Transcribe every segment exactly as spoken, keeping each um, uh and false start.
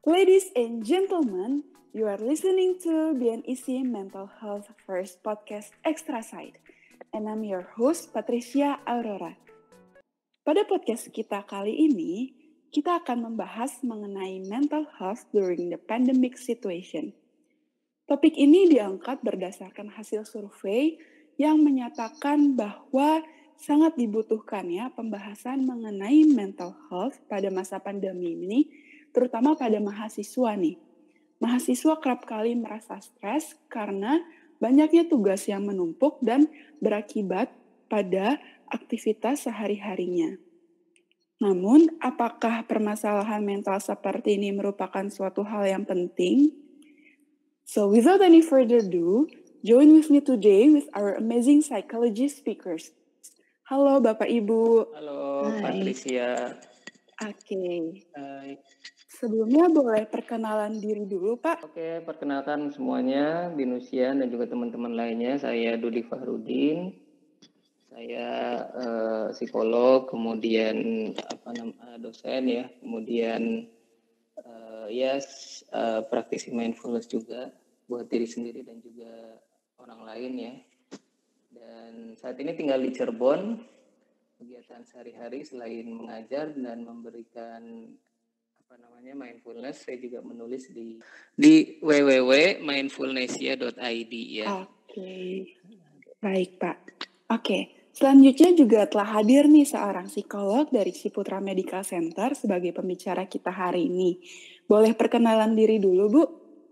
Ladies and gentlemen, you are listening to B N E C Mental Health First Podcast Extra Side. And I'm your host, Patricia Aurora. Pada podcast kita kali ini, kita akan membahas mengenai mental health during the pandemic situation. Topik ini diangkat berdasarkan hasil survei yang menyatakan bahwa sangat dibutuhkan ya pembahasan mengenai mental health pada masa pandemi ini, terutama pada mahasiswa nih. Mahasiswa kerap kali merasa stres karena banyaknya tugas yang menumpuk dan berakibat pada aktivitas sehari-harinya. Namun, apakah permasalahan mental seperti ini merupakan suatu hal yang penting? So, without any further ado, join with me today with our amazing psychology speakers. Halo Bapak Ibu. Halo Hai. Patricia. Oke. Okay. Hai. Sebelumnya boleh perkenalan diri dulu, Pak? Oke, perkenalkan semuanya, Binusian dan juga teman-teman lainnya. Saya Dudi Fahrudin. Saya uh, psikolog, kemudian apa namanya dosen ya, kemudian uh, ya yes, uh, praktisi mindfulness juga buat diri sendiri dan juga orang lain ya. Dan saat ini tinggal di Cirebon. Kegiatan sehari-hari selain mengajar dan memberikan apa namanya mindfulness, saya juga menulis di di w w w titik mindfulnessia titik i d ya. Oke, okay. Baik Pak. Oke, okay. Selanjutnya juga telah hadir nih seorang psikolog dari Ciputra Medical Center sebagai pembicara kita hari ini. Boleh perkenalan diri dulu Bu?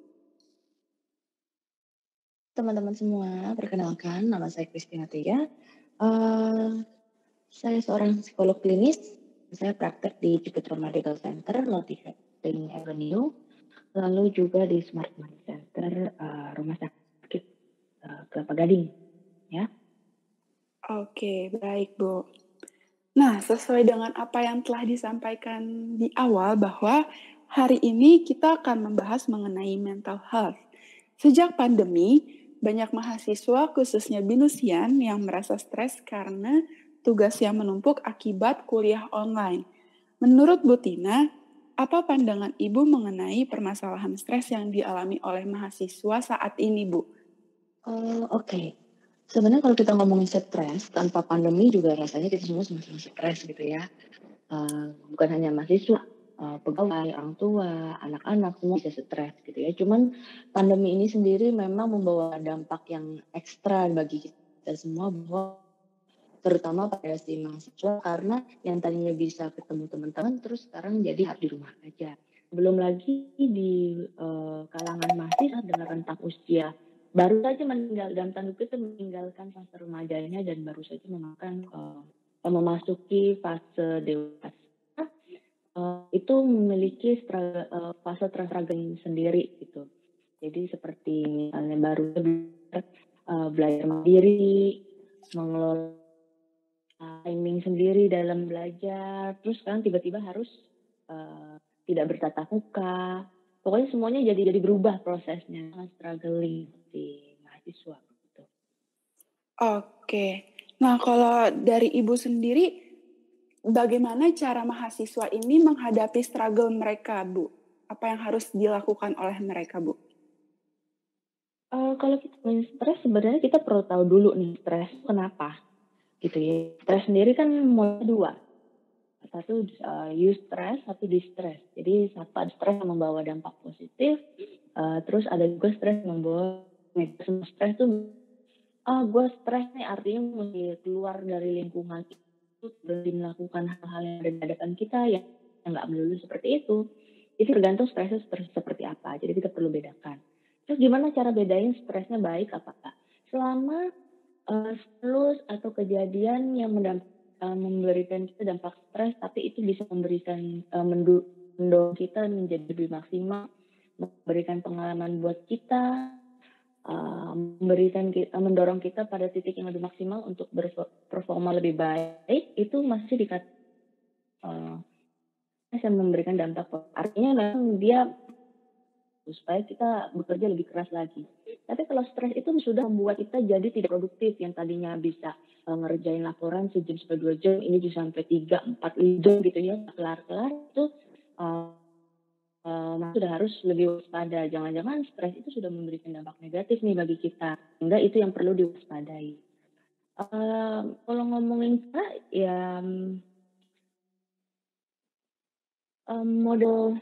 Teman-teman semua, perkenalkan nama saya Christina Tia. Uh, saya seorang psikolog klinis. Saya praktek di Ciputra Medical Center, Loading Avenue, lalu juga di Smart Mind Center, uh, Rumah Sakit uh, Kelapa Gading. Ya. Oke, baik Bu. Nah, sesuai dengan apa yang telah disampaikan di awal bahwa hari ini kita akan membahas mengenai mental health. Sejak pandemi, banyak mahasiswa khususnya Binusian yang merasa stres karena tugas yang menumpuk akibat kuliah online. Menurut Bu Tina, apa pandangan Ibu mengenai permasalahan stres yang dialami oleh mahasiswa saat ini, Bu? Uh, Oke. Okay. Sebenarnya kalau kita ngomongin stres, tanpa pandemi juga rasanya kita semua sama-sama stres gitu ya. Uh, bukan hanya mahasiswa, uh, pegawai, orang tua, anak-anak, semua bisa stres gitu ya. Cuman pandemi ini sendiri memang membawa dampak yang ekstra bagi kita semua, bahwa terutama pada si mahasiswa, karena yang tadinya bisa ketemu teman-teman, terus sekarang jadi harus di rumah aja. Belum lagi di uh, kalangan mahasiswa dengan rentang usia baru saja meninggal dalam tanda kutip meninggalkan fase remajanya dan baru saja memakan uh, memasuki fase dewasa, uh, itu memiliki stra, uh, fase struggling sendiri gitu. Jadi seperti misalnya baru uh, belajar mandiri, mengelola timing sendiri dalam belajar, terus sekarang tiba-tiba harus uh, tidak bertatap muka. Pokoknya semuanya jadi jadi berubah prosesnya, struggling di mahasiswa gitu. Oke. Nah, kalau dari Ibu sendiri, bagaimana cara mahasiswa ini menghadapi struggle mereka, Bu? Apa yang harus dilakukan oleh mereka, Bu? Uh, kalau kita main stres, sebenarnya kita perlu tahu dulu nih stres kenapa, gitu ya. Stres sendiri kan mulai dua. Satu uh, eustress, satu distress. Jadi satu ada stres yang membawa dampak positif, uh, terus ada juga stres yang membawa negatif. Stres itu, ah gue stres nih artinya mesti keluar dari lingkungan itu, berarti melakukan hal-hal yang ada di hadapan kita yang nggak melulu seperti itu. Itu tergantung stresnya seperti apa. Jadi kita perlu bedakan. Terus gimana cara bedain stresnya baik apa enggak? Selama uh, stimulus atau kejadian yang mendampak Uh, memberikan kita dampak stres, tapi itu bisa memberikan uh, mendorong kita menjadi lebih maksimal, memberikan pengalaman buat kita, uh, memberikan kita, mendorong kita pada titik yang lebih maksimal untuk berperforma lebih baik, itu masih dikatakan uh, bisa memberikan dampak. Artinya memang dia supaya kita bekerja lebih keras lagi. Tapi kalau stres itu sudah membuat kita jadi tidak produktif, yang tadinya bisa uh, ngerjain laporan sejam sampai dua jam, ini bisa sampai tiga, empat jam gitu ya, kelar-kelar itu uh, uh, sudah harus lebih waspada. Jangan-jangan stres itu sudah memberikan dampak negatif nih bagi kita, sehingga itu yang perlu diwaspadai. Uh, kalau ngomongin cara, ya um, model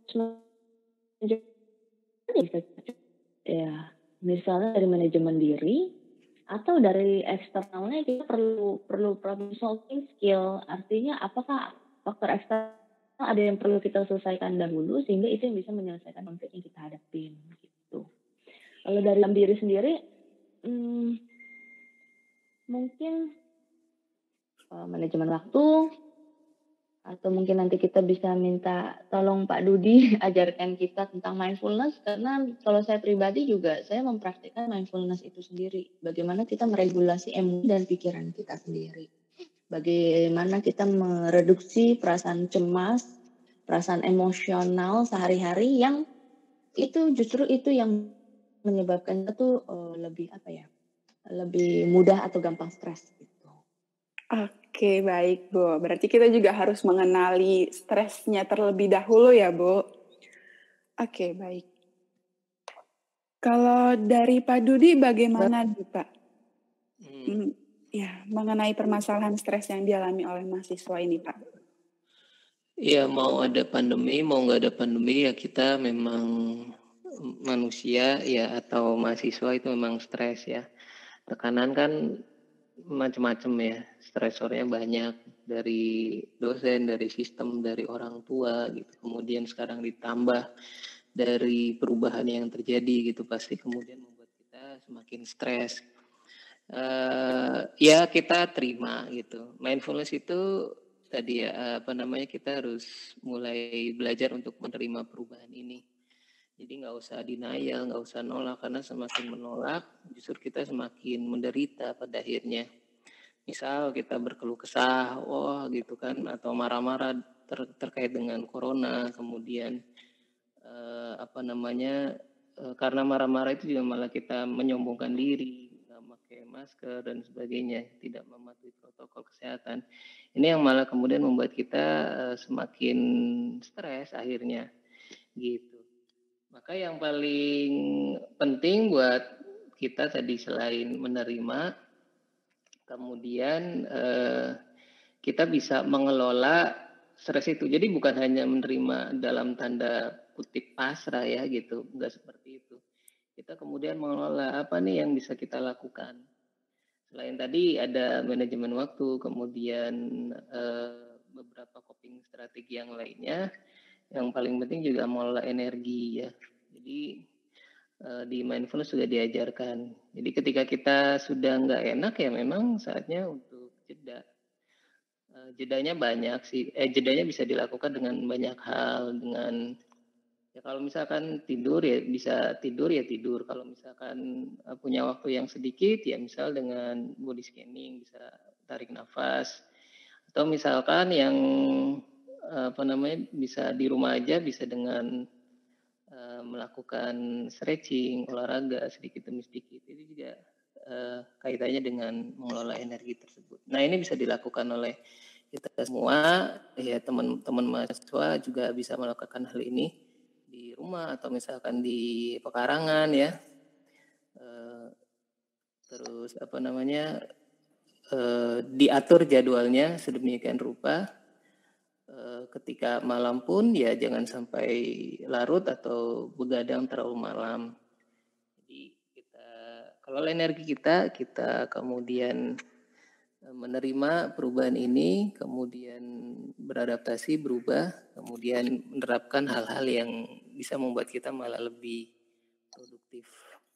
ya misalnya dari manajemen diri atau dari eksternalnya kita perlu perlu problem solving skill. Artinya apakah faktor eksternal ada yang perlu kita selesaikan dahulu sehingga itu yang bisa menyelesaikan konflik yang kita hadapin gitu. Kalau dari dalam diri sendiri hmm, mungkin uh, manajemen waktu, atau mungkin nanti kita bisa minta tolong Pak Dudi ajarkan kita tentang mindfulness, karena kalau saya pribadi juga saya mempraktikkan mindfulness itu sendiri. Bagaimana kita meregulasi emosi dan pikiran kita sendiri. Bagaimana kita mereduksi perasaan cemas, perasaan emosional sehari-hari yang itu justru itu yang menyebabkan itu uh, lebih apa ya, lebih mudah atau gampang stres gitu. Oke, baik Bu. Berarti kita juga harus mengenali stresnya terlebih dahulu ya Bu. Oke, baik. Kalau dari Pak Dudi bagaimana nih Pak? Hmm. Ya, mengenai permasalahan stres yang dialami oleh mahasiswa ini Pak. Ya, mau ada pandemi, mau nggak ada pandemi ya kita memang manusia ya atau mahasiswa itu memang stres ya. Tekanan kan macam-macam ya, stresornya banyak dari dosen, dari sistem, dari orang tua gitu. Kemudian sekarang ditambah dari perubahan yang terjadi gitu, pasti kemudian membuat kita semakin stres. Uh, ya kita terima gitu. Mindfulness itu tadi ya apa namanya kita harus mulai belajar untuk menerima perubahan ini. Jadi nggak usah denial, nggak usah nolak, karena semakin menolak justru kita semakin menderita pada akhirnya. Misal kita berkeluh kesah, wah gitu kan, atau marah-marah ter- terkait dengan corona, kemudian eh, apa namanya eh, karena marah-marah itu juga malah kita menyombongkan diri, nggak pakai masker dan sebagainya, tidak mematuhi protokol kesehatan. Ini yang malah kemudian membuat kita eh, semakin stres akhirnya, gitu. Maka yang paling penting buat kita tadi selain menerima, kemudian eh, kita bisa mengelola stres itu. Jadi bukan hanya menerima dalam tanda kutip pasrah ya gitu, enggak seperti itu. Kita kemudian mengelola apa nih yang bisa kita lakukan. Selain tadi ada manajemen waktu, kemudian eh, beberapa coping strategi yang lainnya. Yang paling penting juga mengelola energi ya. Jadi di mindfulness sudah diajarkan. Jadi ketika kita sudah nggak enak ya memang saatnya untuk jeda. Jedanya banyak sih. Eh jedanya bisa dilakukan dengan banyak hal. Dengan ya kalau misalkan tidur ya bisa tidur ya tidur. Kalau misalkan punya waktu yang sedikit ya misal dengan body scanning bisa tarik nafas. Atau misalkan yang apa namanya bisa di rumah aja bisa dengan uh, melakukan stretching, olahraga sedikit demi sedikit. Itu juga uh, kaitannya dengan mengelola energi tersebut. Nah ini bisa dilakukan oleh kita semua, ya teman-teman mahasiswa juga bisa melakukan hal ini di rumah atau misalkan di pekarangan ya. Uh, terus apa namanya uh, diatur jadwalnya sedemikian rupa. Ketika malam pun ya jangan sampai larut atau begadang terlalu malam. Jadi kita kelola energi kita, kita kemudian menerima perubahan ini, kemudian beradaptasi, berubah, kemudian menerapkan hal-hal yang bisa membuat kita malah lebih produktif.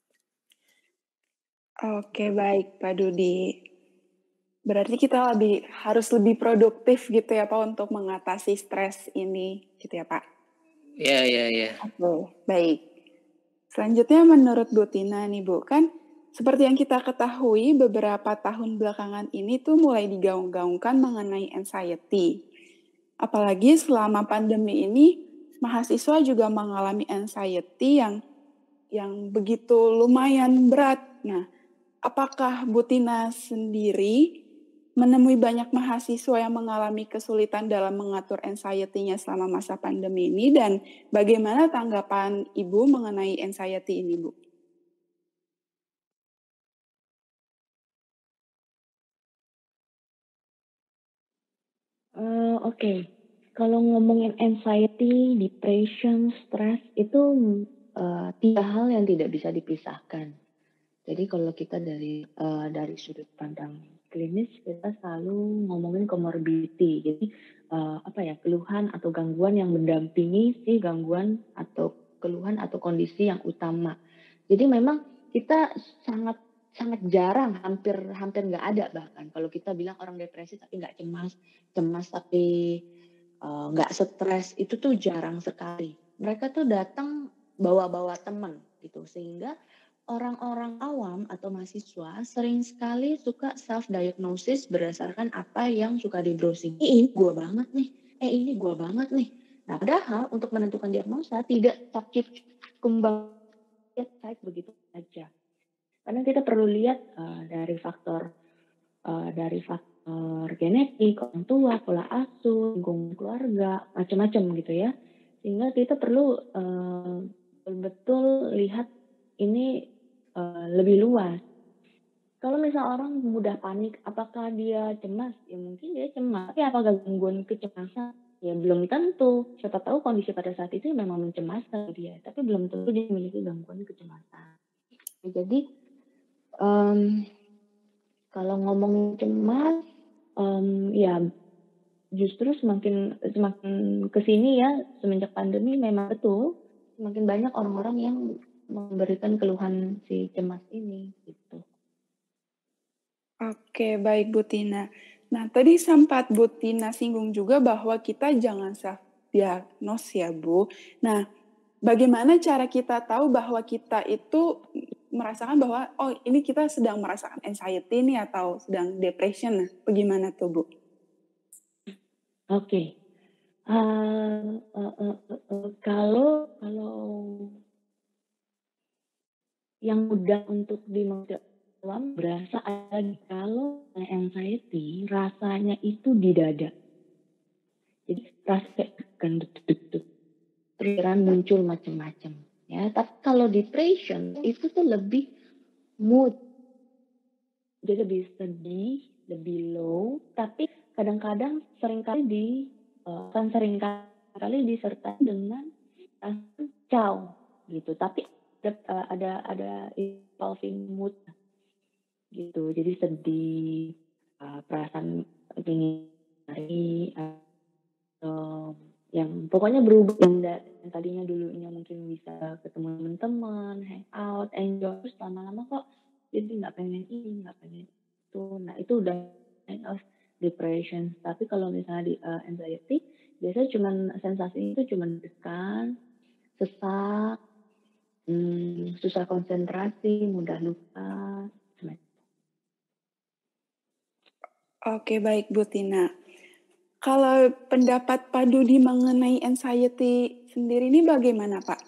Oke, baik Pak Dudi. Berarti kita lebih harus lebih produktif gitu ya Pak untuk mengatasi stres ini gitu ya Pak? Iya, iya, iya. Oke, baik. Selanjutnya menurut Bu Tina nih Bu, kan seperti yang kita ketahui beberapa tahun belakangan ini tuh mulai digaung-gaungkan mengenai anxiety. Apalagi selama pandemi ini mahasiswa juga mengalami anxiety yang yang begitu lumayan berat. Nah, apakah Bu Tina sendiri menemui banyak mahasiswa yang mengalami kesulitan dalam mengatur anxiety-nya selama masa pandemi ini, dan bagaimana tanggapan Ibu mengenai anxiety ini, Bu? Uh, Oke, okay. Kalau ngomongin anxiety, depression, stress itu uh, tiga hal yang tidak bisa dipisahkan. Jadi kalau kita dari uh, dari sudut pandang klinis, kita selalu ngomongin comorbidity. Jadi uh, apa ya, keluhan atau gangguan yang mendampingi si gangguan atau keluhan atau kondisi yang utama. Jadi memang kita sangat sangat jarang, hampir hampir nggak ada bahkan kalau kita bilang orang depresi tapi nggak cemas, cemas tapi uh, nggak stres, itu tuh jarang sekali. Mereka tuh datang bawa-bawa teman gitu, sehingga orang-orang awam atau mahasiswa sering sekali suka self-diagnosis berdasarkan apa yang suka di browsing. Eh, ini gue banget nih, eh ini gue banget nih. Nah, padahal untuk menentukan diagnosa tidak cakip kembang type begitu saja. Karena kita perlu lihat uh, dari faktor uh, dari faktor genetik, orang tua, pola asuh, lingkungan keluarga, macam-macam gitu ya. Sehingga kita perlu uh, betul-betul lihat ini uh, lebih luas. Kalau misal orang mudah panik, apakah dia cemas? Ya mungkin dia cemas. Tapi apakah gangguan kecemasan? Ya belum tentu. Siapa tahu kondisi pada saat itu memang mencemaskan dia, tapi belum tentu dia memiliki gangguan kecemasan. Ya, jadi um, kalau ngomong cemas, um, ya justru semakin semakin kesini ya, semenjak pandemi memang betul semakin banyak orang-orang yang memberikan keluhan si cemas ini gitu. Oke, baik Bu Tina. Nah, tadi sempat Bu Tina singgung juga bahwa kita jangan self-diagnose ya, Bu. Nah, bagaimana cara kita tahu bahwa kita itu merasakan bahwa, oh ini kita sedang merasakan anxiety nih atau sedang depression, nah bagaimana tuh, Bu? Oke. Okay. Uh, uh, uh, uh, uh, kalau kalau yang mudah untuk dimengerti awam berasa ada kalau anxiety rasanya itu di dada. Jadi rasa kan deg-deg, pikiran muncul macam-macam ya. Tapi kalau depression itu tuh lebih mood. Jadi lebih sedih, lebih low, tapi kadang-kadang seringkali di uh, kan seringkali disertai dengan rasa caw gitu. Tapi ada ada ada evolving mood gitu. Jadi sedih, uh, perasaan ingin hari atau yang pokoknya berubah, yang, yang tadinya dulunya mungkin bisa ketemu teman-teman, hangout, enjoy, terus lama-lama kok jadi nggak pengen ini, nggak pengen itu. Nah itu udah kind of depression. Tapi kalau misalnya di uh, anxiety, biasanya cuman sensasi itu cuman dekan, sesak, hmm, susah konsentrasi, mudah lupa. Oke, baik Bu Tina. Kalau pendapat Pak Dudi mengenai anxiety sendiri ini bagaimana, Pak?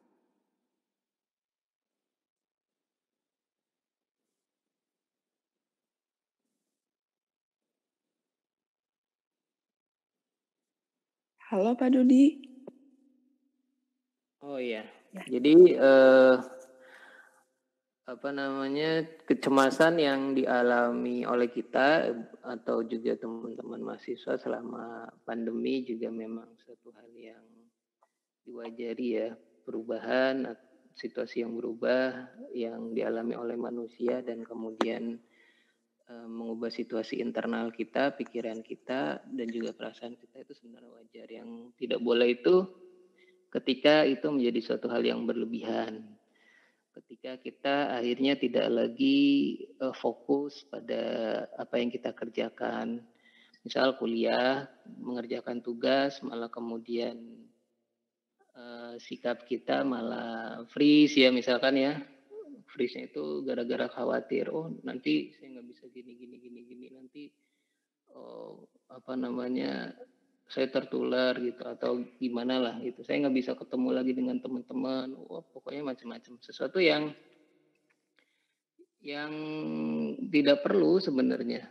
Halo Pak Dudi. Oh iya, ya. Jadi eh, apa namanya kecemasan yang dialami oleh kita atau juga teman-teman mahasiswa selama pandemi juga memang satu hal yang diwajari ya, perubahan situasi yang berubah yang dialami oleh manusia dan kemudian eh, mengubah situasi internal kita, pikiran kita dan juga perasaan kita itu sebenarnya wajar. Yang tidak boleh itu ketika itu menjadi suatu hal yang berlebihan. Ketika kita akhirnya tidak lagi uh, fokus pada apa yang kita kerjakan. Misal kuliah, mengerjakan tugas, malah kemudian uh, sikap kita malah freeze ya misalkan ya. Freeze-nya itu gara-gara khawatir, oh nanti saya nggak bisa gini, gini, gini, gini, nanti oh, apa namanya saya tertular gitu atau gimana lah gitu, saya nggak bisa ketemu lagi dengan teman-teman, wah pokoknya macam-macam, sesuatu yang yang tidak perlu sebenarnya.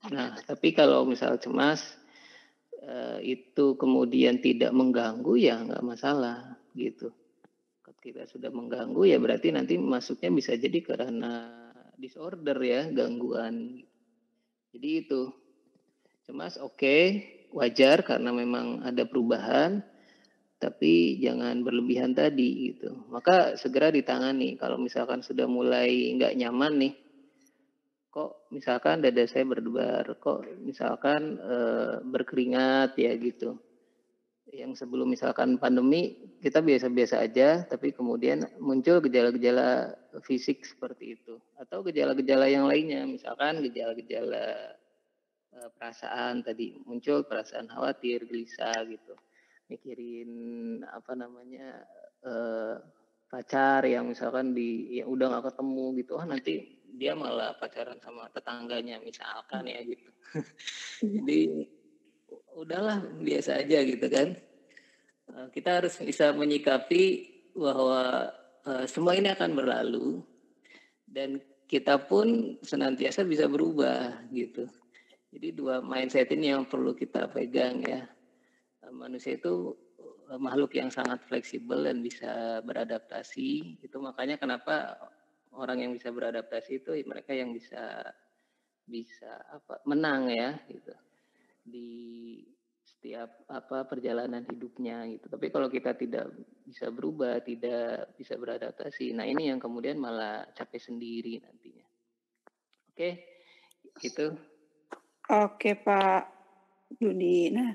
Nah, tapi kalau misal cemas uh, itu kemudian tidak mengganggu ya nggak masalah gitu. Kalau kita sudah mengganggu ya berarti nanti masuknya bisa jadi karena disorder ya, gangguan. Jadi itu cemas oke, okay, wajar karena memang ada perubahan, tapi jangan berlebihan tadi gitu. Maka segera ditangani. Kalau misalkan sudah mulai nggak nyaman nih, kok misalkan dada saya berdebar, kok misalkan e, berkeringat ya gitu. Yang sebelum misalkan pandemi kita biasa-biasa aja, tapi kemudian muncul gejala-gejala fisik seperti itu. Atau gejala-gejala yang lainnya, misalkan gejala-gejala e, perasaan tadi, muncul perasaan khawatir, gelisah gitu. Mikirin apa namanya e, pacar yang misalkan di yang udah nggak ketemu gitu, ah nanti dia malah pacaran sama tetangganya misalkan ya gitu. Jadi udahlah biasa aja gitu kan. Kita harus bisa menyikapi bahwa uh, semua ini akan berlalu dan kita pun senantiasa bisa berubah gitu. Jadi dua mindset ini yang perlu kita pegang ya. Manusia itu makhluk yang sangat fleksibel dan bisa beradaptasi. Itu makanya kenapa orang yang bisa beradaptasi itu mereka yang bisa bisa apa menang ya gitu di setiap apa perjalanan hidupnya gitu. Tapi kalau kita tidak bisa berubah, tidak bisa beradaptasi, nah ini yang kemudian malah capek sendiri nantinya. Oke, gitu. Oke Pak Dudi. Nah,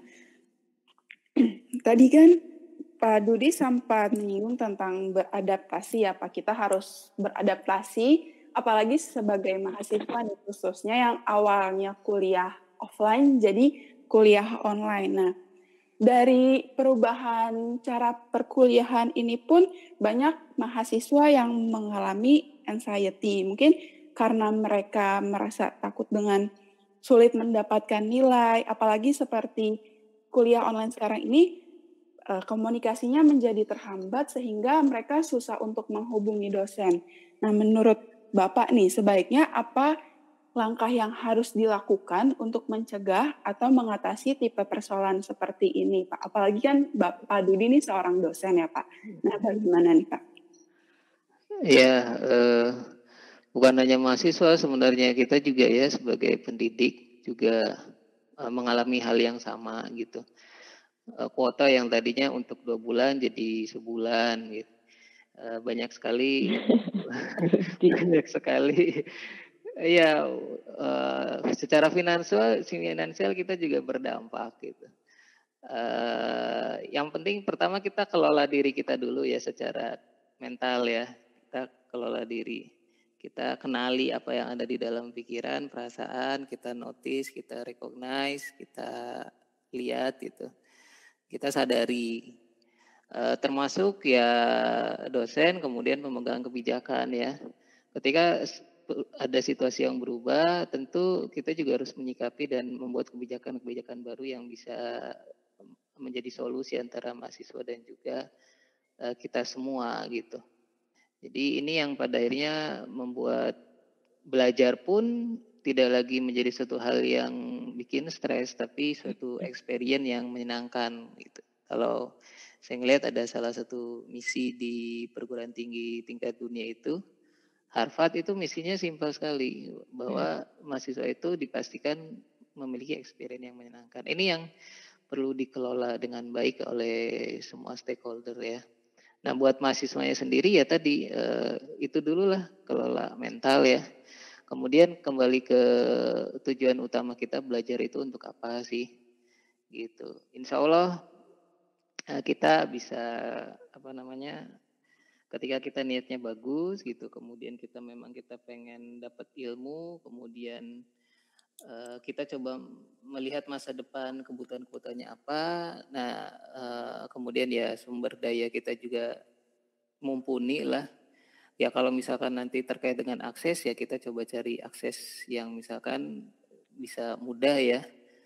tadi kan Pak Dudi sempat menyinggung tentang beradaptasi ya Pak. Kita harus beradaptasi, apalagi sebagai mahasiswa nih khususnya yang awalnya kuliah offline jadi kuliah online. Nah, dari perubahan cara perkuliahan ini pun banyak mahasiswa yang mengalami anxiety. Mungkin karena mereka merasa takut dengan sulit mendapatkan nilai, apalagi seperti kuliah online sekarang ini, komunikasinya menjadi terhambat sehingga mereka susah untuk menghubungi dosen. Nah, menurut Bapak nih, sebaiknya apa langkah yang harus dilakukan untuk mencegah atau mengatasi tipe persoalan seperti ini, Pak? Apalagi kan Bapak Dudi ini seorang dosen ya, Pak. Nah, bagaimana nih, Pak? Ya, eh, bukan hanya mahasiswa, sebenarnya kita juga ya sebagai pendidik juga eh, mengalami hal yang sama gitu. Eh, kuota yang tadinya untuk dua bulan jadi sebulan gitu. Eh, banyak sekali, banyak sekali. Ya, uh, secara finansial, finansial kita juga berdampak gitu. Uh, yang penting pertama kita kelola diri kita dulu ya secara mental ya. Kita kelola diri. Kita kenali apa yang ada di dalam pikiran, perasaan, kita notice, kita recognize, kita lihat gitu. Kita sadari. Uh, termasuk ya dosen kemudian pemegang kebijakan ya. Ketika ada situasi yang berubah, tentu kita juga harus menyikapi dan membuat kebijakan-kebijakan baru yang bisa menjadi solusi antara mahasiswa dan juga uh, kita semua gitu. Jadi ini yang pada akhirnya membuat belajar pun tidak lagi menjadi suatu hal yang bikin stres, tapi suatu experience yang menyenangkan gitu. Kalau saya ngelihat ada salah satu misi di perguruan tinggi tingkat dunia itu, Harvard itu misinya simpel sekali, bahwa mahasiswa itu dipastikan memiliki experience yang menyenangkan. Ini yang perlu dikelola dengan baik oleh semua stakeholder ya. Nah buat mahasiswanya sendiri ya tadi eh, itu dulu lah kelola mental ya. Kemudian kembali ke tujuan utama kita belajar itu untuk apa sih gitu. Insya Allah eh, kita bisa apa namanya, ketika kita niatnya bagus gitu, kemudian kita memang kita pengen dapat ilmu, kemudian uh, kita coba melihat masa depan kebutuhan-kebutuhannya apa, nah uh, kemudian ya sumber daya kita juga mumpuni lah. Ya kalau misalkan nanti terkait dengan akses ya kita coba cari akses yang misalkan bisa mudah ya,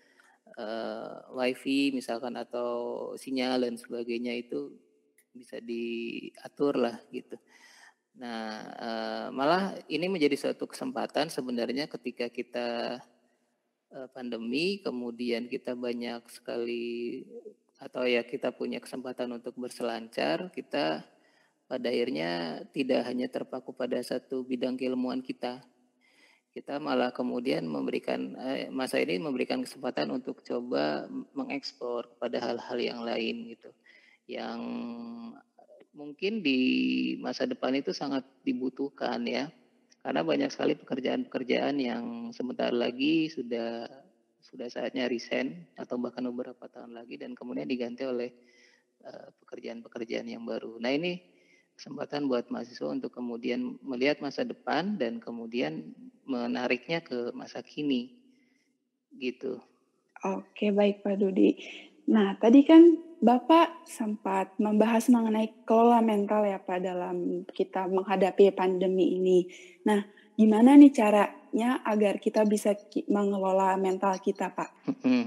uh, wifi misalkan atau sinyal dan sebagainya itu bisa diatur lah gitu. Nah, uh, malah ini menjadi suatu kesempatan sebenarnya ketika kita pandemi, kemudian kita banyak sekali atau ya kita punya kesempatan untuk berselancar, kita pada akhirnya tidak hanya terpaku pada satu bidang keilmuan kita. Kita malah kemudian memberikan eh, masa ini memberikan kesempatan untuk coba mengeksplor pada hal-hal yang lain gitu, yang mungkin di masa depan itu sangat dibutuhkan ya, karena banyak sekali pekerjaan-pekerjaan yang sebentar lagi sudah sudah saatnya resign atau bahkan beberapa tahun lagi dan kemudian diganti oleh uh, pekerjaan-pekerjaan yang baru. Nah ini kesempatan buat mahasiswa untuk kemudian melihat masa depan dan kemudian menariknya ke masa kini gitu. Oke, baik Pak Dudi. Nah, tadi kan Bapak sempat membahas mengenai kelola mental ya Pak dalam kita menghadapi pandemi ini. Nah, gimana nih caranya agar kita bisa mengelola mental kita Pak? Hmm.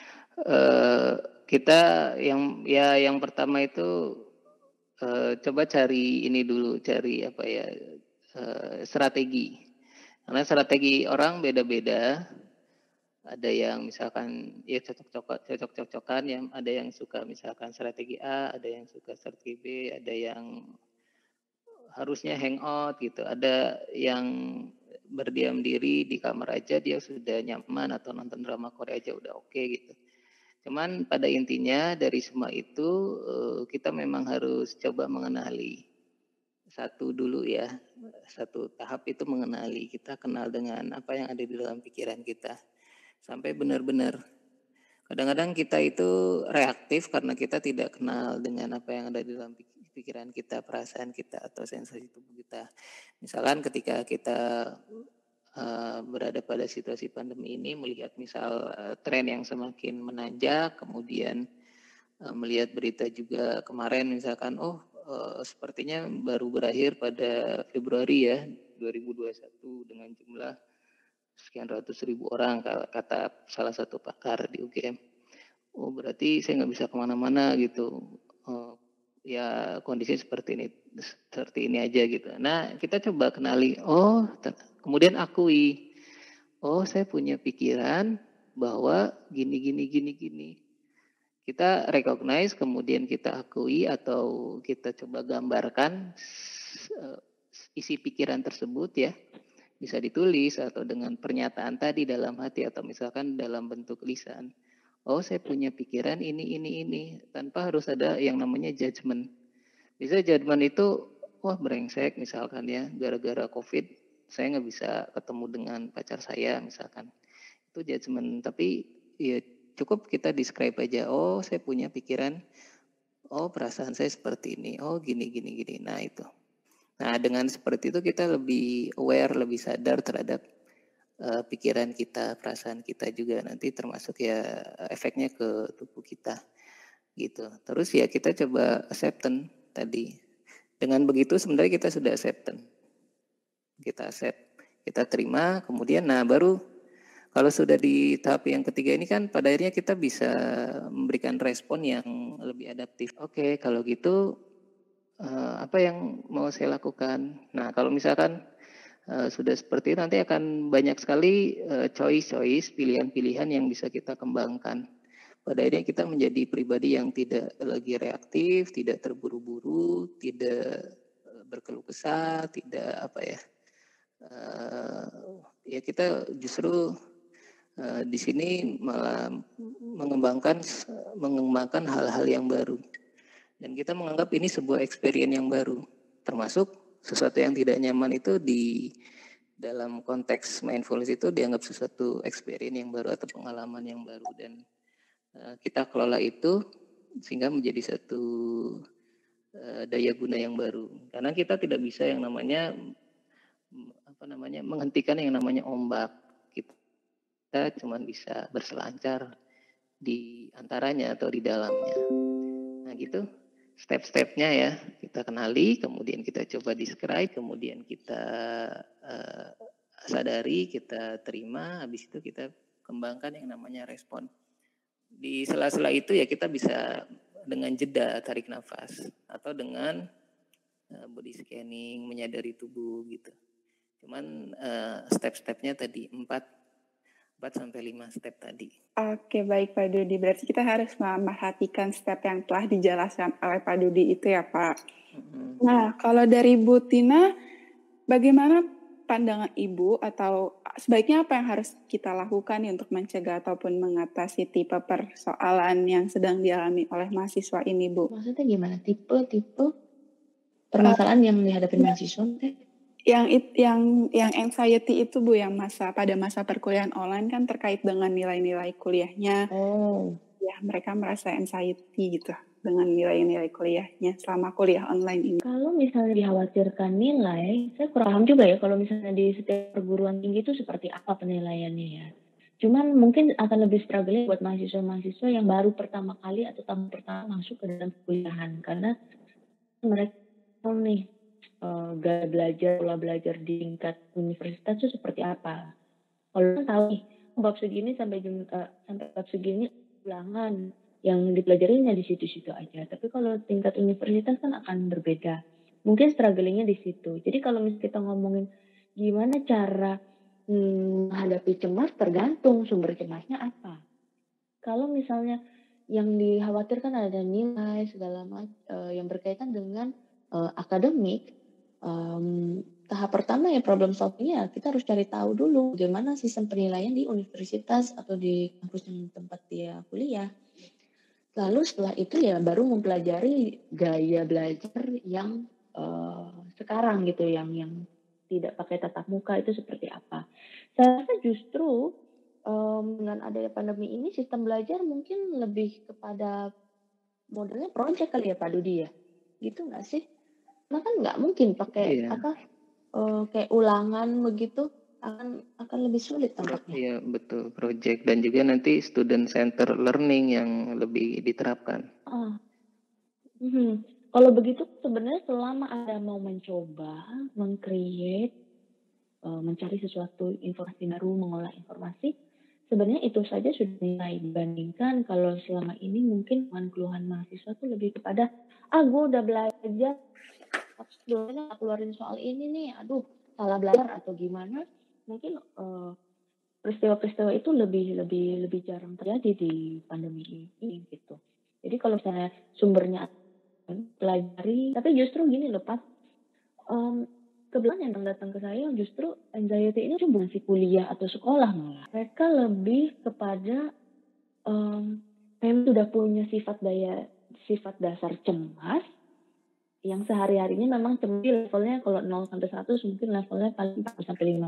Uh, kita yang ya yang pertama itu uh, coba cari ini dulu, cari apa ya uh, strategi. Karena strategi orang beda-beda. Ada yang misalkan ya cocok-cocok cocok-cocokan, yang ada yang suka misalkan strategi A, ada yang suka strategi B, ada yang harusnya hangout gitu, ada yang berdiam diri di kamar aja dia sudah nyaman atau nonton drama Korea aja udah oke okay, gitu. Cuman pada intinya dari semua itu kita memang harus coba mengenali satu dulu ya, satu tahap itu mengenali, kita kenal dengan apa yang ada di dalam pikiran kita. Sampai benar-benar kadang-kadang kita itu reaktif karena kita tidak kenal dengan apa yang ada di dalam pikiran kita, perasaan kita atau sensasi tubuh kita. Misalkan ketika kita uh, berada pada situasi pandemi ini, melihat misal uh, tren yang semakin menanjak, kemudian uh, melihat berita juga kemarin misalkan oh uh, sepertinya baru berakhir pada Februari ya dua ribu dua puluh satu dengan jumlah sekian ratus ribu orang kata salah satu pakar di U G M. Oh berarti saya nggak bisa kemana-mana gitu. Oh, ya kondisi seperti ini, seperti ini aja gitu. Nah kita coba kenali. Oh kemudian akui. Oh saya punya pikiran bahwa gini gini gini gini. Kita recognize kemudian kita akui atau kita coba gambarkan isi pikiran tersebut ya. Bisa ditulis atau dengan pernyataan tadi dalam hati atau misalkan dalam bentuk lisan. Oh saya punya pikiran ini, ini, ini. Tanpa harus ada yang namanya judgement. Bisa judgement itu, wah brengsek misalkan ya. Gara-gara COVID saya nggak bisa ketemu dengan pacar saya misalkan. Itu judgement. Tapi ya cukup kita describe aja. Oh saya punya pikiran, oh perasaan saya seperti ini. Oh gini, gini, gini. Nah itu. Nah dengan seperti itu kita lebih aware, lebih sadar terhadap uh, pikiran kita, perasaan kita juga nanti termasuk ya efeknya ke tubuh kita gitu. Terus ya kita coba acceptance tadi. Dengan begitu sebenarnya kita sudah acceptance. Kita accept, kita terima, kemudian nah baru kalau sudah di tahap yang ketiga ini kan pada akhirnya kita bisa memberikan respon yang lebih adaptif. Oke, kalau gitu Uh, apa yang mau saya lakukan? Nah, kalau misalkan uh, sudah seperti itu nanti akan banyak sekali uh, choice-choice, pilihan-pilihan yang bisa kita kembangkan. Pada akhirnya kita menjadi pribadi yang tidak lagi reaktif, tidak terburu-buru, tidak uh, berkeluh kesah, tidak apa ya? Uh, ya kita justru uh, di sini malah mengembangkan mengembangkan hal-hal yang baru. Dan kita menganggap ini sebuah experience yang baru, termasuk sesuatu yang tidak nyaman itu di dalam konteks mindfulness itu dianggap sesuatu experience yang baru atau pengalaman yang baru dan uh, kita kelola itu sehingga menjadi satu uh, daya guna yang baru. Karena kita tidak bisa yang namanya apa namanya menghentikan yang namanya ombak. Kita cuma bisa berselancar di antaranya atau di dalamnya. Nah gitu. Step-stepnya ya kita kenali, kemudian kita coba describe, kemudian kita uh, sadari, kita terima, habis itu kita kembangkan yang namanya respon. Di sela-sela itu ya kita bisa dengan jeda tarik nafas atau dengan uh, body scanning, menyadari tubuh gitu. Cuman uh, step-stepnya tadi empat empat sampai lima step tadi. Oke, baik Pak Dudi. Berarti kita harus memperhatikan step yang telah dijelaskan oleh Pak Dudi itu ya Pak. Mm-hmm. Nah, kalau dari Bu Tina, bagaimana pandangan Ibu atau sebaiknya apa yang harus kita lakukan untuk mencegah ataupun mengatasi tipe persoalan yang sedang dialami oleh mahasiswa ini, Bu? Maksudnya gimana? Tipe-tipe permasalahan uh, yang dihadapi ya. mahasiswa? Yang it, yang yang anxiety itu Bu, yang masa pada masa perkuliahan online kan terkait dengan nilai-nilai kuliahnya. Oh. Ya, mereka merasa anxiety gitu dengan nilai-nilai kuliahnya selama kuliah online ini. Kalau misalnya dikhawatirkan nilai, saya kurang paham juga ya kalau misalnya di setiap perguruan tinggi itu seperti apa penilaiannya ya. Cuman mungkin akan lebih struggling buat mahasiswa-mahasiswa yang baru pertama kali atau tahun pertama masuk ke dalam kuliahan, karena mereka nih Uh, gaya belajar, pola belajar di tingkat universitas itu seperti apa. Kalau kan tahu nih, bab segini sampai uh, sampai bab segini ulangan yang dipelajarinya di situ-situ aja. Tapi kalau tingkat universitas kan akan berbeda. Mungkin strugglingnya di situ. Jadi kalau misalnya kita ngomongin gimana cara hmm, menghadapi cemas, tergantung sumber cemasnya apa. Kalau misalnya yang dikhawatirkan ada nilai segala macam uh, yang berkaitan dengan uh, akademik, Um, tahap pertama ya problem solving-nya kita harus cari tahu dulu bagaimana sistem penilaian di universitas atau di kampus yang tempat dia kuliah. Lalu setelah itu ya baru mempelajari gaya belajar yang uh, sekarang gitu, yang yang tidak pakai tatap muka itu seperti apa. Saya rasa justru um, dengan adanya pandemi ini sistem belajar mungkin lebih kepada modelnya project kali ya Pak Dudi ya, gitu nggak sih? Nah kan nggak mungkin pakai iya. apa uh, kayak ulangan begitu, akan akan lebih sulit tampaknya. Iya betul, project dan juga nanti student center learning yang lebih diterapkan. Ah. Hmm. Kalau begitu sebenarnya selama ada mau mencoba meng-create, uh, mencari sesuatu informasi baru, mengolah informasi, sebenarnya itu saja sudah nilai, dibandingkan kalau selama ini mungkin keluhan mahasiswa tuh lebih kepada ah gue udah belajar sebenarnya keluarin soal ini nih, aduh salah belajar atau gimana. Mungkin uh, peristiwa-peristiwa itu lebih lebih lebih jarang terjadi di pandemi ini gitu. Jadi kalau misalnya sumbernya pelajari, tapi justru gini loh Pak, um, kebetulan yang datang ke saya justru anxiety ini cuma si kuliah atau sekolah malah. Mereka lebih kepada um, memang sudah punya sifat daya sifat dasar cemas, yang sehari-harinya memang cemas levelnya kalau nol sampai seratus mungkin levelnya paling empat sampai lima.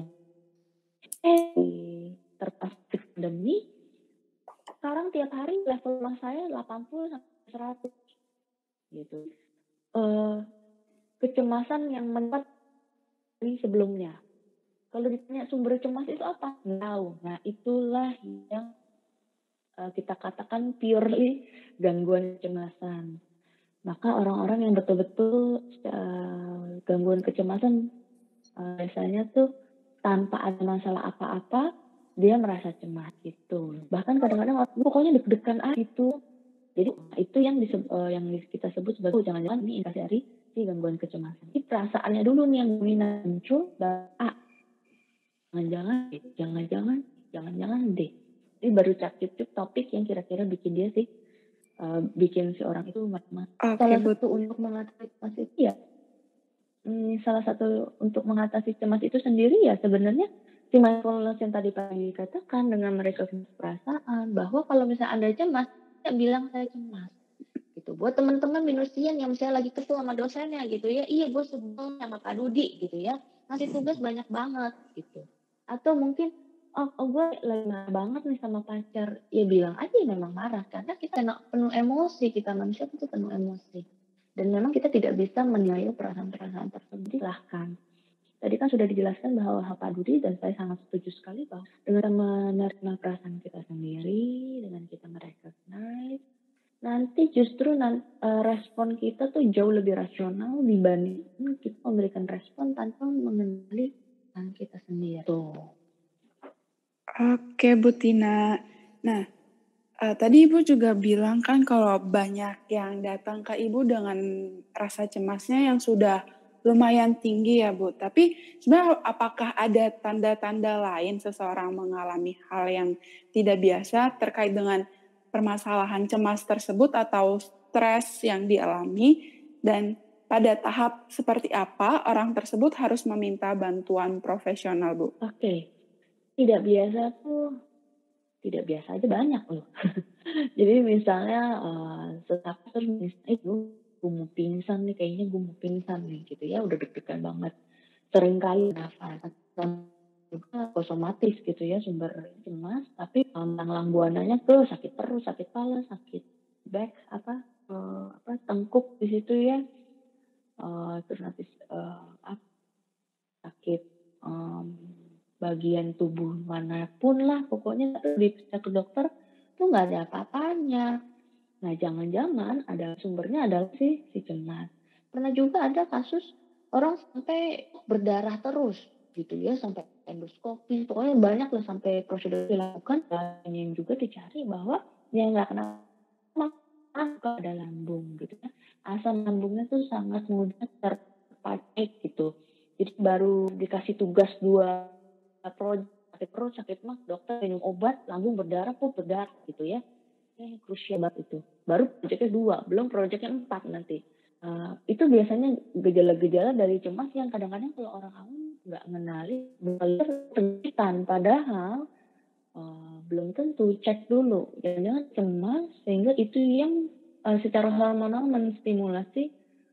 Eh, terpas pandemi, sekarang tiap hari level mas saya delapan puluh sampai seratus gitu. Uh, kecemasan yang meningkat dari sebelumnya. Kalau ditanya sumber cemas itu apa? Nggak tahu. Nah, itulah yang uh, kita katakan purely gangguan kecemasan. Maka orang-orang yang betul-betul uh, gangguan kecemasan uh, biasanya tuh tanpa ada masalah apa-apa dia merasa cemas gitu. Bahkan kadang-kadang pokoknya deg-degan aja gitu. Jadi itu yang disebut, uh, yang kita sebut sebagai oh, jangan-jangan ini indikasi dari si gangguan kecemasan. Jadi perasaannya dulu nih yang muncul, ah, jangan-jangan, jangan-jangan, jangan-jangan deh. Jadi baru cip-cip topik yang kira-kira bikin dia sih. Uh, bikin si orang itu mat-mat. Okay, salah betul. Satu untuk mengatasi cemas itu ya, hmm, salah satu untuk mengatasi cemas itu sendiri ya sebenarnya si mindfulness yang tadi Pak dikatakan dengan merecognise perasaan, bahwa kalau misalnya Anda cemas, ya bilang saya cemas. Gitu. Buat teman-teman minusian yang misalnya lagi kesel sama dosennya gitu ya, iya gue sebel sama Pak Dudi gitu ya, ngasih tugas banyak banget gitu. Atau mungkin oh, oh gue lagi marah banget nih sama pacar, ya bilang aja memang marah, karena kita penuh emosi, kita manusia itu penuh emosi, dan memang kita tidak bisa menilai perasaan-perasaan tersebut. Silahkan, tadi kan sudah dijelaskan bahwa Pak Dudi dan saya sangat setuju sekali bahwa dengan menerima perasaan kita sendiri, dengan kita merecognize, nanti justru nanti, uh, respon kita tuh jauh lebih rasional dibanding kita memberikan respon tanpa mengenali kita sendiri tuh. Oke Bu Tina, nah uh, tadi Ibu juga bilang kan kalau banyak yang datang ke Ibu dengan rasa cemasnya yang sudah lumayan tinggi ya Bu. Tapi sebenarnya apakah ada tanda-tanda lain seseorang mengalami hal yang tidak biasa terkait dengan permasalahan cemas tersebut atau stres yang dialami, dan pada tahap seperti apa orang tersebut harus meminta bantuan profesional Bu? Oke, tidak biasa tuh, tidak biasa aja banyak loh. Jadi misalnya uh, setelah terus misalnya itu gue mau pingsan nih, kayaknya gue mau pingsan nih gitu ya, udah deg-degan banget. Seringkali nafas juga otomatis gitu ya, sumber cemas, tapi lang-lang buananya ke sakit perut, sakit kepala, sakit back, apa uh, apa tengkuk di situ ya, uh, terus nanti uh, apa, sakit um, bagian tubuh manapun lah, pokoknya diperiksa ke dokter tuh nggak ada apa-apanya. Nah, jangan-jangan ada sumbernya adalah si, si cemas. Pernah juga ada kasus orang sampai berdarah terus gitu ya, sampai endoskopi, pokoknya banyak lah sampai prosedur dilakukan. Dan yang juga dicari bahwa dia nggak kena maka ada lambung gitu ya. Asam lambungnya tuh sangat mudah terpakai gitu. Jadi baru dikasih tugas dua proyek, sakit perut, sakit mah, dokter minum obat, lambung berdarah, pun berdarah gitu ya. Ini krusial banget itu. Baru proyeknya dua, belum proyeknya empat nanti. Uh, itu biasanya gejala-gejala dari cemas yang kadang-kadang kalau orang awam nggak mengenali, pendidikan, padahal uh, belum tentu cek dulu. Jangan-jangan cemas sehingga itu yang uh, secara hormonal menstimulasi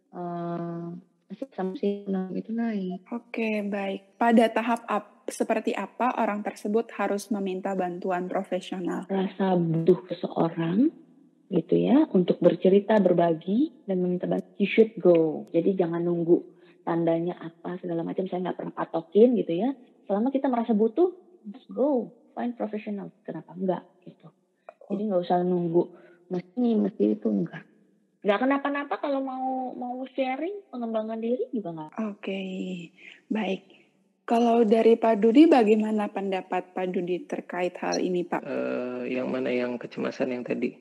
uh, sistem itu naik. Oke, baik. Pada tahap ap, seperti apa orang tersebut harus meminta bantuan profesional? Rasa butuh seseorang gitu ya untuk bercerita, berbagi dan meminta bantuan, you should go. Jadi jangan nunggu tandanya apa segala macam, saya nggak pernah patokin gitu ya. Selama kita merasa butuh, just go, find professional. Kenapa enggak gitu? Jadi nggak usah nunggu mesti mesti itu, enggak. Nggak kenapa-napa kalau mau mau sharing pengembangan diri juga nggak. Oke, baik. Kalau dari Pak Dudi, bagaimana pendapat Pak Dudi terkait hal ini, Pak? Uh, yang mana yang kecemasan yang tadi?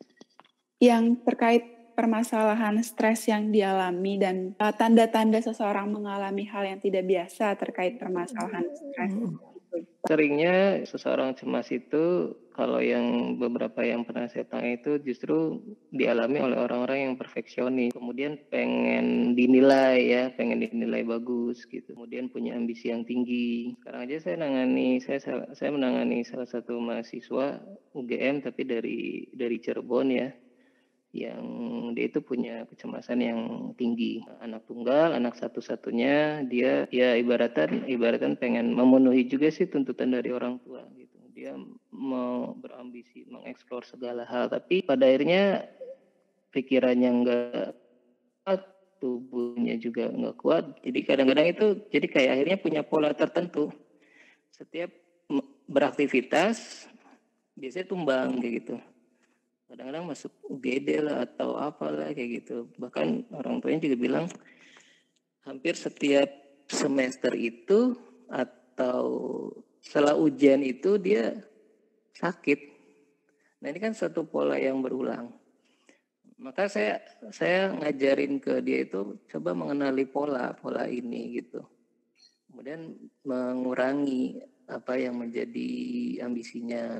Yang terkait permasalahan stres yang dialami dan uh, tanda-tanda seseorang mengalami hal yang tidak biasa terkait permasalahan stres. Seringnya seseorang cemas itu, kalau yang beberapa yang pernah saya tanya itu justru dialami oleh orang-orang yang perfeksionis, kemudian pengen dinilai ya, pengen dinilai bagus gitu, kemudian punya ambisi yang tinggi. Sekarang aja saya menangani, saya saya menangani salah satu mahasiswa U G M tapi dari dari Cirebon ya, yang dia itu punya kecemasan yang tinggi, anak tunggal, anak satu-satunya, dia ya ibaratan ibaratan pengen memenuhi juga sih tuntutan dari orang tua gitu. Dia mau berambisi mengeksplor segala hal, tapi pada akhirnya pikirannya enggak kuat, tubuhnya juga enggak kuat. Jadi kadang-kadang itu jadi kayak akhirnya punya pola tertentu. Setiap beraktivitas biasanya tumbang kayak gitu. Kadang-kadang masuk U G D lah atau apalah kayak gitu. Bahkan orang tuanya juga bilang hampir setiap semester itu atau setelah ujian itu dia sakit. Nah ini kan satu pola yang berulang. Maka saya saya ngajarin ke dia itu coba mengenali pola pola ini gitu. Kemudian mengurangi apa yang menjadi ambisinya.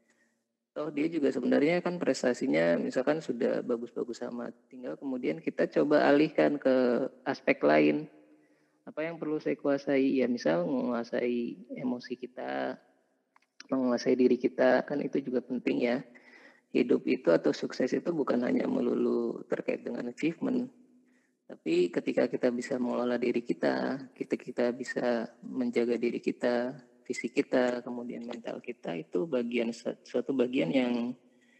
Oh dia juga sebenarnya kan prestasinya misalkan sudah bagus-bagus amat, tinggal kemudian kita coba alihkan ke aspek lain. Apa yang perlu saya kuasai? Ya misal menguasai emosi kita, menguasai diri kita, kan itu juga penting ya. Hidup itu atau sukses itu bukan hanya melulu terkait dengan achievement, tapi ketika kita bisa mengelola diri kita, kita kita bisa menjaga diri kita, fisik kita, kemudian mental kita, itu bagian suatu bagian yang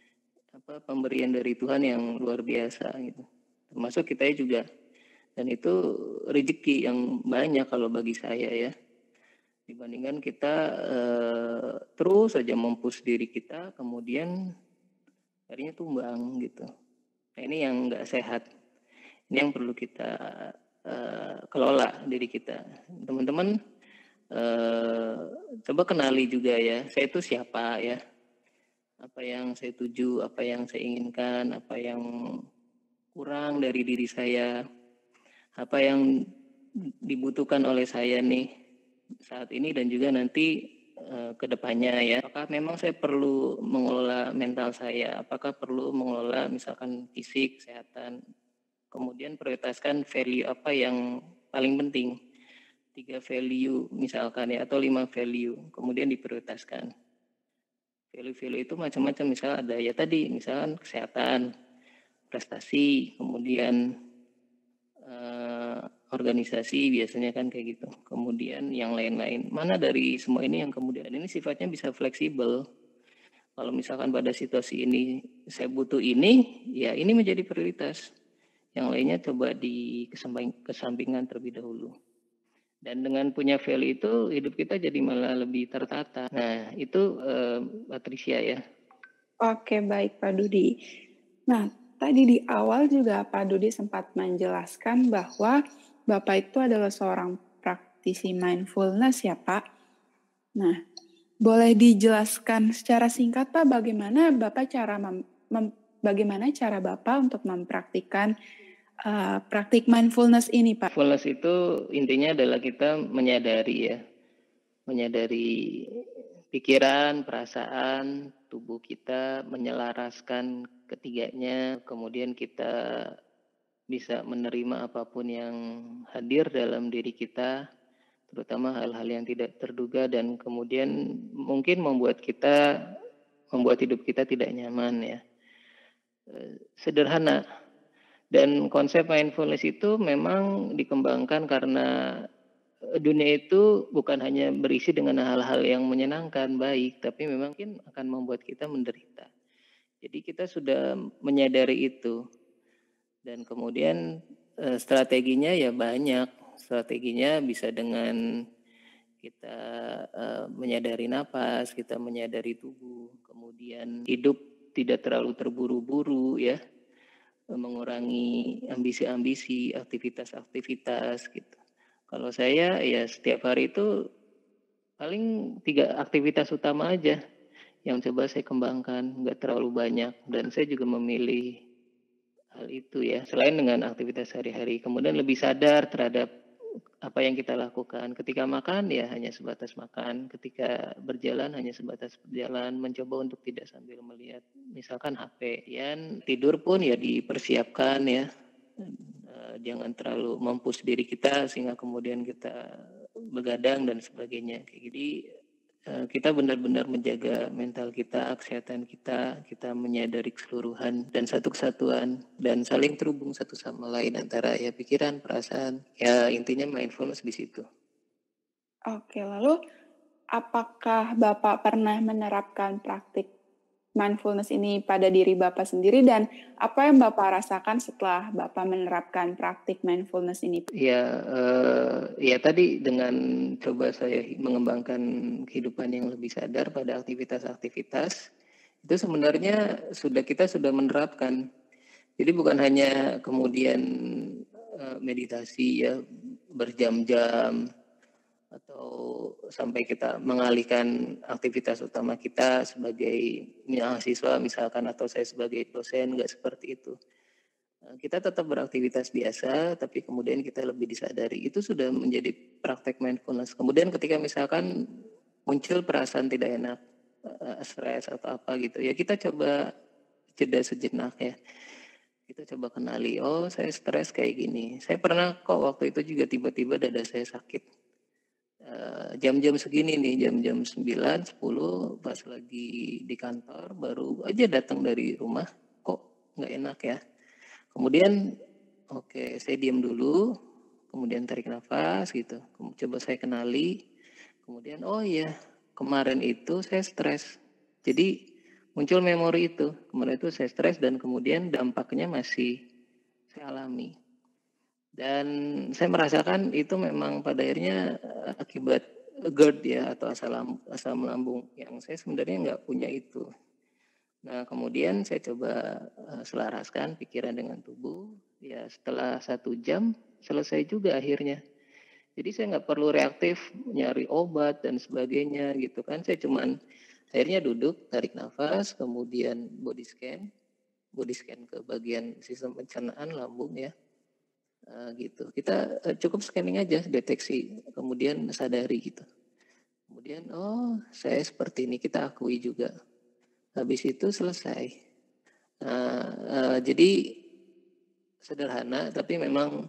apa pemberian dari Tuhan yang luar biasa gitu. Termasuk kita juga. Dan itu rezeki yang banyak kalau bagi saya ya. Dibandingkan kita eh, terus saja mempush diri kita, kemudian akhirnya tumbang gitu. Nah ini yang nggak sehat. Ini yang perlu kita uh, kelola diri kita. Teman-teman uh, coba kenali juga ya, saya itu siapa ya, apa yang saya tuju, apa yang saya inginkan, apa yang kurang dari diri saya, apa yang dibutuhkan oleh saya nih saat ini dan juga nanti uh, ke depannya ya. Apakah memang saya perlu mengelola mental saya? Apakah perlu mengelola misalkan fisik, kesehatan? Kemudian prioritaskan value apa yang paling penting. Tiga value misalkan ya, atau lima value. Kemudian diprioritaskan. Value-value itu macam-macam. Misal ada ya tadi, misalkan kesehatan, prestasi, kemudian uh, organisasi biasanya kan kayak gitu. Kemudian yang lain-lain. Mana dari semua ini yang kemudian ini sifatnya bisa fleksibel. Kalau misalkan pada situasi ini saya butuh ini, ya ini menjadi prioritas. Yang lainnya coba di kesampingan terlebih dahulu. Dan dengan punya value itu hidup kita jadi malah lebih tertata. Nah itu uh, Patricia ya. Oke, baik Pak Dudi. Nah, tadi di awal juga Pak Dudi sempat menjelaskan bahwa Bapak itu adalah seorang praktisi mindfulness ya Pak. Nah, boleh dijelaskan secara singkat Pak bagaimana Bapak cara mem, mem, bagaimana cara Bapak untuk mempraktikkan uh, praktik mindfulness ini Pak? Mindfulness itu intinya adalah kita menyadari ya, menyadari pikiran, perasaan, tubuh kita, menyelaraskan ketiganya, kemudian kita bisa menerima apapun yang hadir dalam diri kita, terutama hal-hal yang tidak terduga dan kemudian mungkin membuat kita, membuat hidup kita tidak nyaman ya. Sederhana. Dan konsep mindfulness itu memang dikembangkan karena dunia itu bukan hanya berisi dengan hal-hal yang menyenangkan, baik, tapi memang mungkin akan membuat kita menderita. Jadi kita sudah menyadari itu. Dan kemudian strateginya ya banyak. Strateginya bisa dengan kita uh, menyadari napas, kita menyadari tubuh, kemudian hidup tidak terlalu terburu-buru ya. Mengurangi ambisi-ambisi, aktivitas-aktivitas gitu. Kalau saya ya setiap hari itu paling tiga aktivitas utama aja yang coba saya kembangkan, nggak terlalu banyak dan saya juga memilih hal itu ya. Selain dengan aktivitas sehari-hari, kemudian lebih sadar terhadap apa yang kita lakukan. Ketika makan ya hanya sebatas makan, ketika berjalan hanya sebatas berjalan, mencoba untuk tidak sambil melihat misalkan H P. Dan tidur pun ya dipersiapkan ya. Jangan terlalu mempush diri kita sehingga kemudian kita begadang dan sebagainya. Jadi kita benar-benar menjaga mental kita, kesehatan kita, kita menyadari keseluruhan dan satu kesatuan dan saling terhubung satu sama lain antara ya pikiran, perasaan, ya intinya mindfulness di situ. Oke, lalu apakah Bapak pernah menerapkan praktik mindfulness ini pada diri Bapak sendiri dan apa yang Bapak rasakan setelah Bapak menerapkan praktik mindfulness ini? Ya, uh, ya tadi dengan coba saya mengembangkan kehidupan yang lebih sadar pada aktivitas-aktivitas itu sebenarnya sudah kita sudah menerapkan. Jadi bukan hanya kemudian uh, meditasi ya berjam-jam atau sampai kita mengalihkan aktivitas utama kita sebagai mahasiswa misalkan atau saya sebagai dosen, nggak seperti itu. Kita tetap beraktivitas biasa tapi kemudian kita lebih disadari, itu sudah menjadi praktek mindfulness. Kemudian ketika misalkan muncul perasaan tidak enak, stres atau apa gitu ya, kita coba jeda sejenak ya, kita coba kenali, oh saya stres kayak gini, saya pernah kok waktu itu juga tiba-tiba dada saya sakit. Uh, jam-jam segini nih, jam-jam sembilan, sepuluh pas lagi di kantor baru aja datang dari rumah, kok nggak enak ya. Kemudian oke okay, saya diam dulu, kemudian tarik nafas gitu, coba saya kenali, kemudian oh iya kemarin itu saya stres, jadi muncul memori itu, kemarin itu saya stres dan kemudian dampaknya masih saya alami. Dan saya merasakan itu memang pada akhirnya akibat GERD ya atau asam, asam lambung yang saya sebenarnya nggak punya itu. Nah kemudian saya coba uh, selaraskan pikiran dengan tubuh. Ya setelah satu jam selesai juga akhirnya. Jadi saya nggak perlu reaktif nyari obat dan sebagainya gitu kan. Saya cuman akhirnya duduk, tarik nafas, kemudian body scan, body scan ke bagian sistem pencernaan lambung ya. uh, gitu. Kita uh, cukup scanning aja, deteksi, kemudian sadari gitu. Kemudian oh saya seperti ini, kita akui juga. Habis itu selesai. Nah, uh, jadi sederhana, tapi memang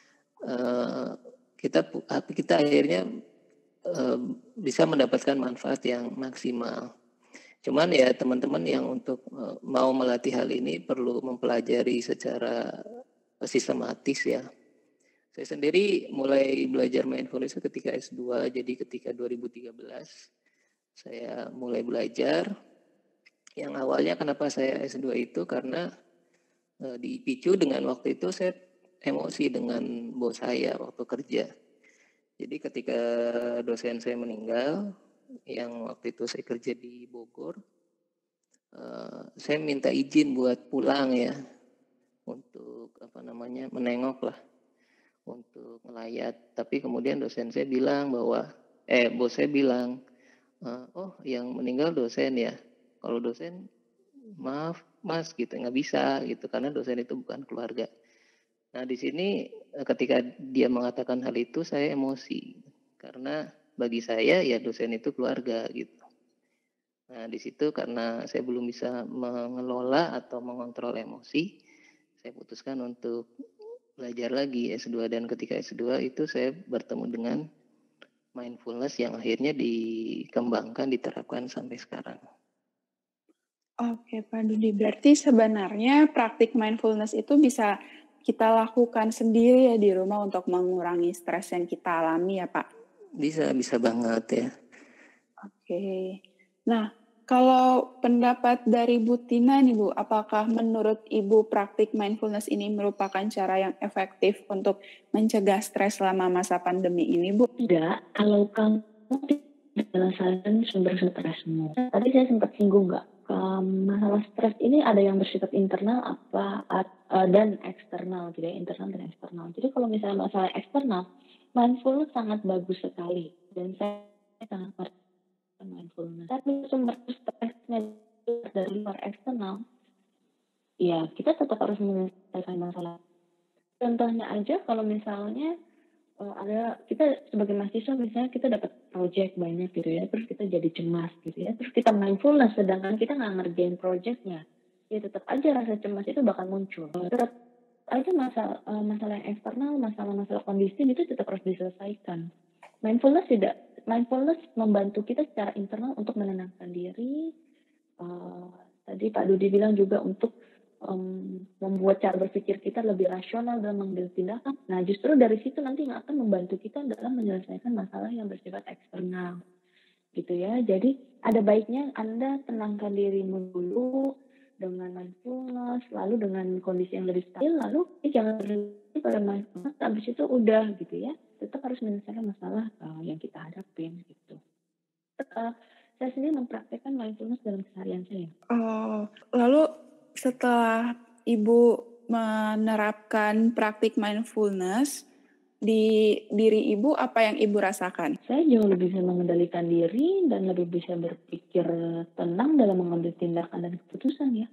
uh, kita kita akhirnya uh, bisa mendapatkan manfaat yang maksimal. Cuman ya teman-teman yang untuk uh, mau melatih hal ini perlu mempelajari secara sistematis ya. Saya sendiri mulai belajar mindfulness ketika S dua, jadi ketika dua ribu tiga belas saya mulai belajar. Yang awalnya kenapa saya S dua itu karena e, dipicu dengan waktu itu saya emosi dengan bos saya waktu kerja. Jadi ketika dosen saya meninggal, yang waktu itu saya kerja di Bogor, e, saya minta izin buat pulang ya, untuk apa namanya menengok lah, untuk ngelayat. Tapi kemudian dosen saya bilang bahwa, eh bos saya bilang, oh yang meninggal dosen ya. Kalau dosen, maaf mas gitu, nggak bisa gitu, karena dosen itu bukan keluarga. Nah di sini ketika dia mengatakan hal itu saya emosi, karena bagi saya ya dosen itu keluarga gitu. Nah di situ karena saya belum bisa mengelola atau mengontrol emosi, saya putuskan untuk belajar lagi S dua, dan ketika S dua itu saya bertemu dengan mindfulness yang akhirnya dikembangkan, diterapkan sampai sekarang. Oke Pak Dudi, berarti sebenarnya praktik mindfulness itu bisa kita lakukan sendiri ya di rumah untuk mengurangi stres yang kita alami ya Pak? Bisa, bisa banget ya. Oke, nah kalau pendapat dari Bu Tina nih Bu, apakah menurut Ibu praktik mindfulness ini merupakan cara yang efektif untuk mencegah stres selama masa pandemi ini Bu? Tidak, kalau kamu menyelesaikan sumber stresmu. Tadi saya sempat singgung nggak? Um, masalah stres ini ada yang bersifat internal apa uh, dan eksternal, gitu ya, internal dan eksternal. Jadi kalau misalnya masalah eksternal, mindfulness sangat bagus sekali dan saya sangat merasakan mindfulness. Tapi sumber stresnya dari luar eksternal, ya kita tetap harus menyelesaikan masalah. Contohnya aja kalau misalnya uh, ada kita sebagai mahasiswa misalnya kita dapat project banyak gitu ya, terus kita jadi cemas gitu ya, terus kita mindfulness sedangkan kita nggak ngerjain projectnya, ya tetap aja rasa cemas itu bakal muncul. Tetap aja masalah uh, masalah yang eksternal, masalah-masalah kondisi itu tetap harus diselesaikan. Mindfulness tidak, mindfulness membantu kita secara internal untuk menenangkan diri. Uh, tadi Pak Dudi bilang juga untuk Um, membuat cara berpikir kita lebih rasional dalam mengambil tindakan. Nah, justru dari situ nanti yang akan membantu kita dalam menyelesaikan masalah yang bersifat eksternal, gitu ya. Jadi ada baiknya Anda tenangkan dirimu dulu dengan mindfulness, lalu dengan kondisi yang lebih stabil, lalu eh, jangan berhenti pada mindfulness. Habis itu udah, gitu ya. Tetap harus menyelesaikan masalah uh, yang kita hadapin, gitu. Uh, saya sendiri mempraktekkan mindfulness dalam keseharian saya. Oh, lalu setelah Ibu menerapkan praktik mindfulness di diri Ibu, apa yang Ibu rasakan? Saya jauh lebih bisa mengendalikan diri dan lebih bisa berpikir tenang dalam mengambil tindakan dan keputusan ya.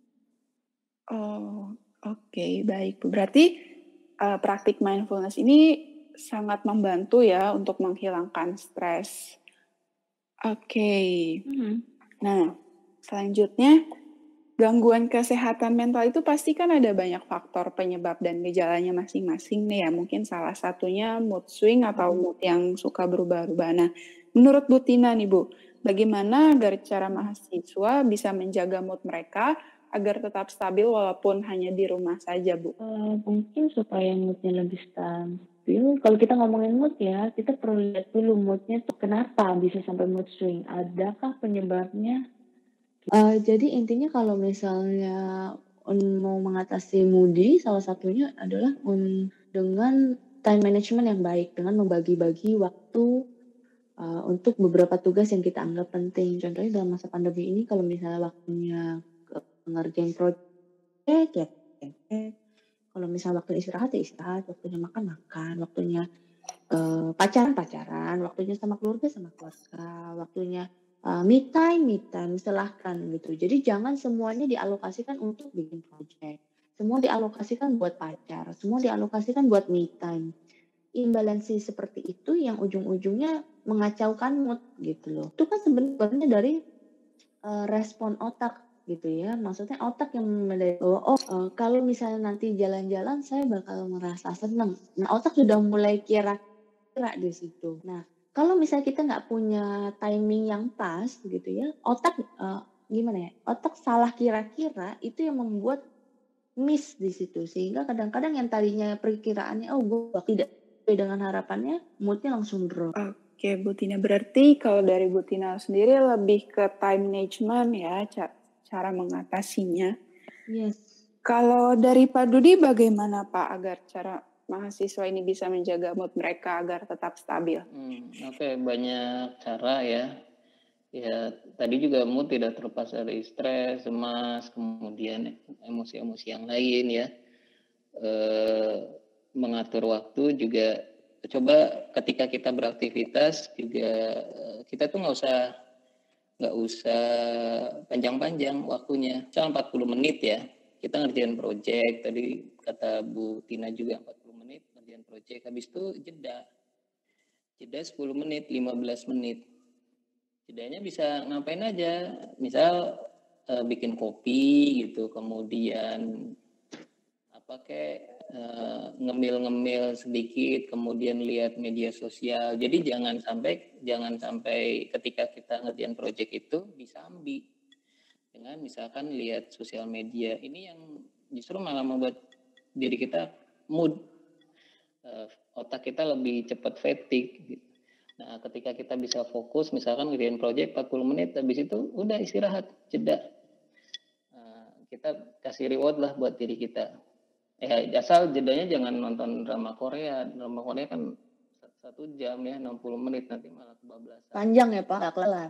Oh, oke, okay, baik Bu. Berarti uh, praktik mindfulness ini sangat membantu ya untuk menghilangkan stres. Oke. Okay. Mm-hmm. Nah, selanjutnya gangguan kesehatan mental itu pasti kan ada banyak faktor penyebab dan gejalanya masing-masing nih ya. Mungkin salah satunya mood swing atau mood yang suka berubah-ubah. Nah, menurut Bu Tina nih Bu, bagaimana agar cara mahasiswa bisa menjaga mood mereka agar tetap stabil walaupun hanya di rumah saja Bu? Uh, mungkin supaya moodnya lebih stabil. Kalau kita ngomongin mood ya, kita perlu lihat dulu moodnya tuh kenapa bisa sampai mood swing. Adakah penyebabnya? Uh, jadi intinya kalau misalnya um, mau mengatasi moody, salah satunya adalah um, dengan time management yang baik, dengan membagi-bagi waktu uh, untuk beberapa tugas yang kita anggap penting. Contohnya dalam masa pandemi ini, kalau misalnya waktunya ngerjain project, ya kalau misalnya waktu istirahat ya istirahat, waktunya makan makan, waktunya uh, pacaran pacaran, waktunya sama keluarga sama keluarga, waktunya Uh, me time, me time, silahkan gitu. Jadi jangan semuanya dialokasikan untuk bikin project. semua dialokasikan buat pacar, semua dialokasikan buat me time. Imbalansi seperti itu yang ujung-ujungnya mengacaukan mood gitu loh. Itu kan sebenarnya dari uh, respon otak gitu ya. Maksudnya otak yang melihat bahwa oh uh, kalau misalnya nanti jalan-jalan saya bakal merasa senang. Nah otak sudah mulai kira-kira di situ. Nah kalau misalnya kita nggak punya timing yang pas gitu ya, otak uh, gimana ya? Otak salah kira-kira itu yang membuat miss di situ, sehingga kadang-kadang yang tadinya perkiraannya oh gue tidak sesuai dengan harapannya, moodnya langsung drop. Oke Bu Tina, berarti kalau dari Bu Tina sendiri lebih ke time management ya, cara mengatasinya. Yes. Kalau dari Pak Dudi bagaimana Pak agar cara mahasiswa ini bisa menjaga mood mereka agar tetap stabil? Hmm, Oke, okay. Banyak cara ya. Ya, tadi juga mood tidak terlepas dari stres, cemas, kemudian emosi-emosi yang lain ya. E, mengatur waktu juga, coba ketika kita beraktivitas juga kita tuh nggak usah nggak usah panjang-panjang waktunya, cuma empat puluh menit ya. Kita ngerjain project, tadi kata Bu Tina juga empat puluh menit ngerjain project, habis itu jeda. Jeda sepuluh menit, lima belas menit. Jedanya bisa ngapain aja, misal e, bikin kopi gitu, kemudian apa kayak e, ngemil-ngemil sedikit, kemudian lihat media sosial. Jadi jangan sampai jangan sampai ketika kita ngerjain project itu disambi dengan misalkan lihat sosial media. Ini yang justru malah membuat diri kita mood, e, otak kita lebih cepat fatigue gitu. Nah, ketika kita bisa fokus, misalkan ngerjain project empat puluh menit, habis itu udah istirahat, jeda. Nah, kita kasih reward lah buat diri kita. Ya, asal jedanya jangan nonton drama Korea. Drama Korea kan satu jam ya, enam puluh menit, nanti malah kebablasan. Panjang ya Pak, nggak kelar.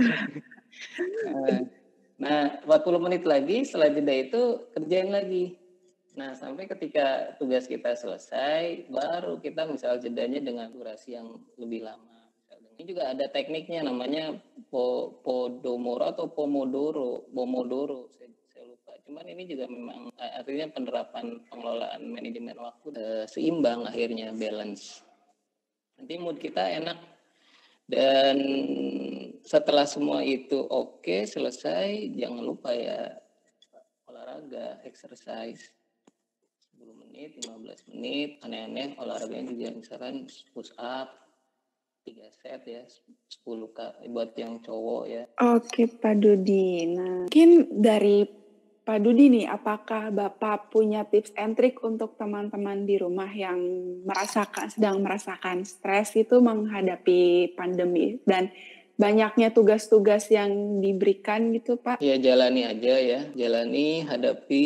nah, nah, empat puluh menit lagi, setelah jeda itu kerjain lagi. Nah, sampai ketika tugas kita selesai, baru kita misal jedanya dengan durasi yang lebih lama. Ini juga ada tekniknya, namanya po, Podomoro atau Pomodoro. Pomodoro, saya, saya lupa. Cuman ini juga memang artinya penerapan pengelolaan manajemen waktu eh, seimbang, akhirnya balance. Nanti mood kita enak. Dan setelah semua itu oke, okay, selesai, jangan lupa ya olahraga, exercise. sepuluh menit, lima belas menit, aneh-aneh olahraganya juga misalkan push up tiga set ya, sepuluh kali buat yang cowok ya. Oke Pak Dudi, nah mungkin dari Pak Dudi nih, apakah Bapak punya tips and trick untuk teman-teman di rumah yang merasakan sedang merasakan stres itu menghadapi pandemi dan banyaknya tugas-tugas yang diberikan gitu Pak? Ya jalani aja ya, jalani, hadapi.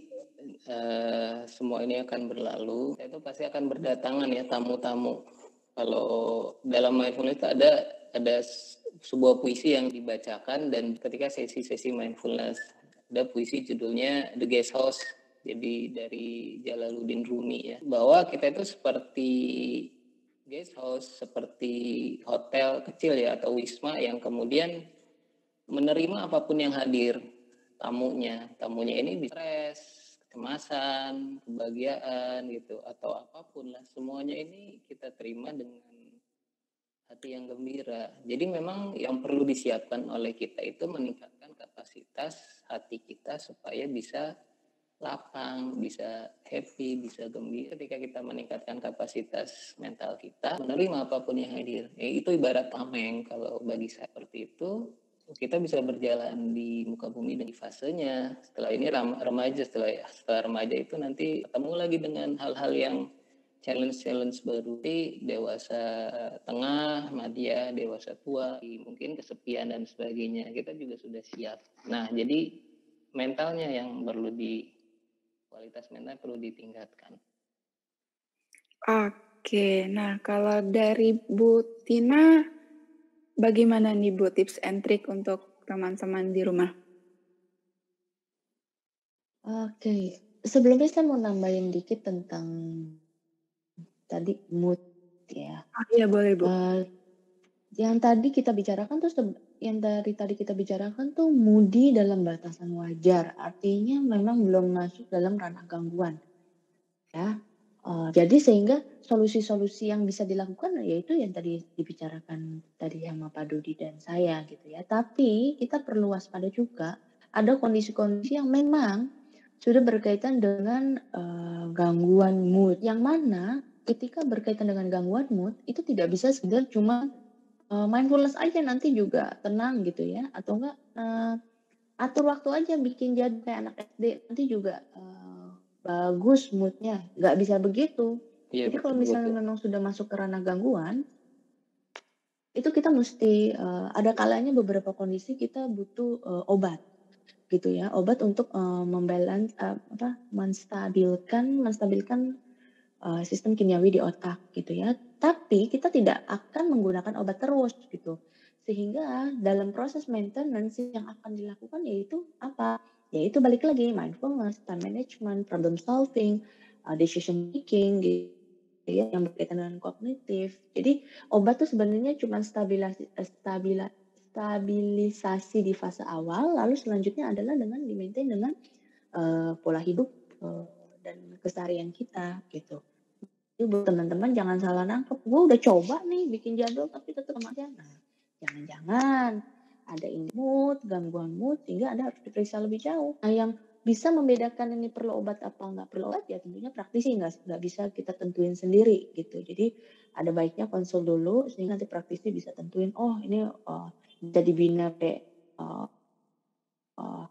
Uh, semua ini akan berlalu. Itu pasti akan berdatangan ya tamu-tamu. Kalau dalam mindfulness itu ada ada sebuah puisi yang dibacakan, dan ketika sesi-sesi mindfulness ada puisi judulnya The Guest House. Jadi dari Jalaluddin Rumi ya, bahwa kita itu seperti guest house, seperti hotel kecil ya atau wisma yang kemudian menerima apapun yang hadir. Tamunya, tamunya ini bisa stres, kecemasan, kebahagiaan gitu, atau apapun lah, semuanya ini kita terima dengan hati yang gembira. Jadi memang yang perlu disiapkan oleh kita itu meningkatkan kapasitas hati kita supaya bisa lapang, bisa happy, bisa gembira. Ketika kita meningkatkan kapasitas mental kita, menerima apapun yang hadir. Ya, itu ibarat tameng kalau bagi saya seperti itu. Kita bisa berjalan di muka bumi dan di fasenya. Setelah ini remaja, setelah setelah remaja itu nanti ketemu lagi dengan hal-hal yang challenge-challenge baru. Di dewasa tengah, madya, dewasa tua, mungkin kesepian dan sebagainya. Kita juga sudah siap. Nah, jadi mentalnya yang perlu di kualitas mental perlu ditingkatkan. Oke, nah kalau dari Bu Tina, bagaimana nih Bu tips and trick untuk teman-teman di rumah? Oke, sebelumnya saya mau nambahin dikit tentang tadi mood ya. Oh iya boleh Bu. Uh, yang tadi kita bicarakan tuh yang dari tadi kita bicarakan tuh moody dalam batasan wajar, artinya memang belum masuk dalam ranah gangguan, ya. Uh, jadi sehingga solusi-solusi yang bisa dilakukan yaitu yang tadi dibicarakan tadi sama Pak Dodi dan saya gitu ya. Tapi kita perlu waspada juga, ada kondisi-kondisi yang memang sudah berkaitan dengan uh, gangguan mood, yang mana ketika berkaitan dengan gangguan mood itu tidak bisa sekedar cuma Uh, mindfulness aja nanti juga tenang gitu ya, atau enggak uh, atur waktu aja bikin jadi kayak anak S D nanti juga uh, bagus moodnya, nggak bisa begitu. Iya, Jadi kalau betul, misalnya betul. memang sudah masuk ke ranah gangguan, itu kita mesti uh, ada kalanya beberapa kondisi kita butuh uh, obat gitu ya, obat untuk uh, membalance uh, apa menstabilkan menstabilkan uh, sistem kimiawi di otak gitu ya. Tapi kita tidak akan menggunakan obat terus gitu. Sehingga dalam proses maintenance yang akan dilakukan yaitu apa? Yaitu balik lagi mindfulness, time management, problem solving, uh, decision making gitu ya, yang berkaitan dengan kognitif. Jadi obat tuh sebenarnya cuma stabilisasi, stabilisasi stabilisasi di fase awal, lalu selanjutnya adalah dengan di-maintain dengan uh, pola hidup uh, dan keseharian kita gitu. Jadi buat teman-teman jangan salah nangkep, gue udah coba nih bikin jadwal tapi tetap sama aja. Nah, jangan-jangan ada ini mood, gangguan mood, sehingga Anda harus diperiksa lebih jauh. Nah, yang bisa membedakan ini perlu obat apa nggak perlu obat ya tentunya praktisi, nggak nggak bisa kita tentuin sendiri gitu. Jadi ada baiknya konsul dulu sehingga nanti praktisi bisa tentuin, oh ini uh, bisa dibina kayak uh, uh,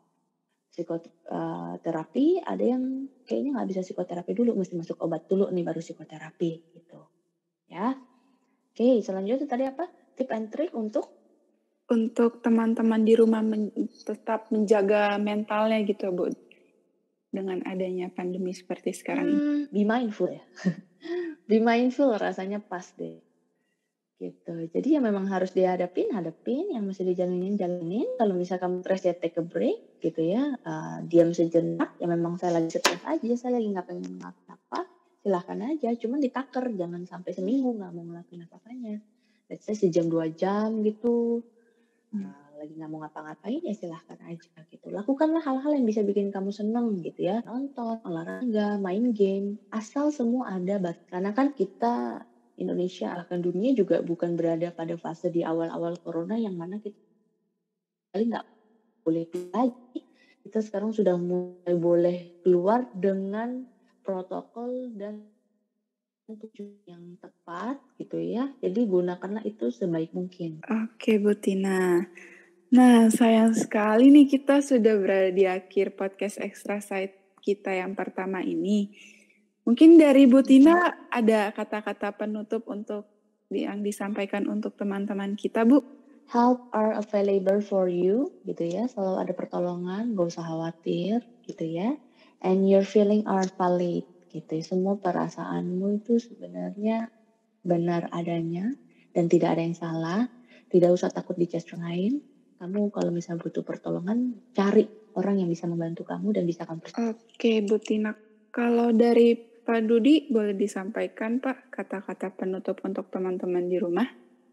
psikoterapi, ada yang kayaknya nggak bisa psikoterapi dulu, mesti masuk obat dulu nih baru psikoterapi gitu ya. Oke, selanjutnya tadi apa tip and trick untuk untuk teman-teman di rumah men- tetap menjaga mentalnya gitu Bu, dengan adanya pandemi seperti sekarang ini. hmm, be mindful ya. Be mindful rasanya pas deh gitu. Jadi ya memang harus dihadapin, hadapin, yang mesti dijalanin, jalanin. Kalau misalkan kamu stres ya take a break gitu ya, uh, diam sejenak. Ya memang saya lagi stres aja, saya lagi nggak pengen ngapa-ngapa, silahkan aja. Cuman ditaker, jangan sampai seminggu nggak mau ngelakuin apa-apanya. Let's say sejam dua jam gitu. Uh, lagi nggak mau ngapa-ngapain ya silahkan aja gitu. Lakukanlah hal-hal yang bisa bikin kamu seneng gitu ya. Nonton, olahraga, main game. Asal semua ada, karena kan kita Indonesia bahkan dunia juga bukan berada pada fase di awal-awal corona yang mana kita kali nggak boleh lagi. Kita sekarang sudah mulai boleh keluar dengan protokol dan tujuan yang tepat gitu ya. Jadi gunakanlah itu sebaik mungkin. Oke Bu Tina. Nah sayang sekali nih kita sudah berada di akhir podcast Extra Side kita yang pertama ini. Mungkin dari Bu Tina ada kata-kata penutup untuk yang disampaikan untuk teman-teman kita, Bu. Help are available for you, gitu ya. Selalu ada pertolongan, gak usah khawatir, gitu ya. And your feeling are valid, gitu. Semua perasaanmu itu sebenarnya benar adanya dan tidak ada yang salah. Tidak usah takut dijudge orang lain. Kamu kalau misalnya butuh pertolongan, cari orang yang bisa membantu kamu dan bisa kamu percaya. Oke, Bu Tina. Kalau dari Pak Dudi, boleh disampaikan, Pak, kata-kata penutup untuk teman-teman di rumah?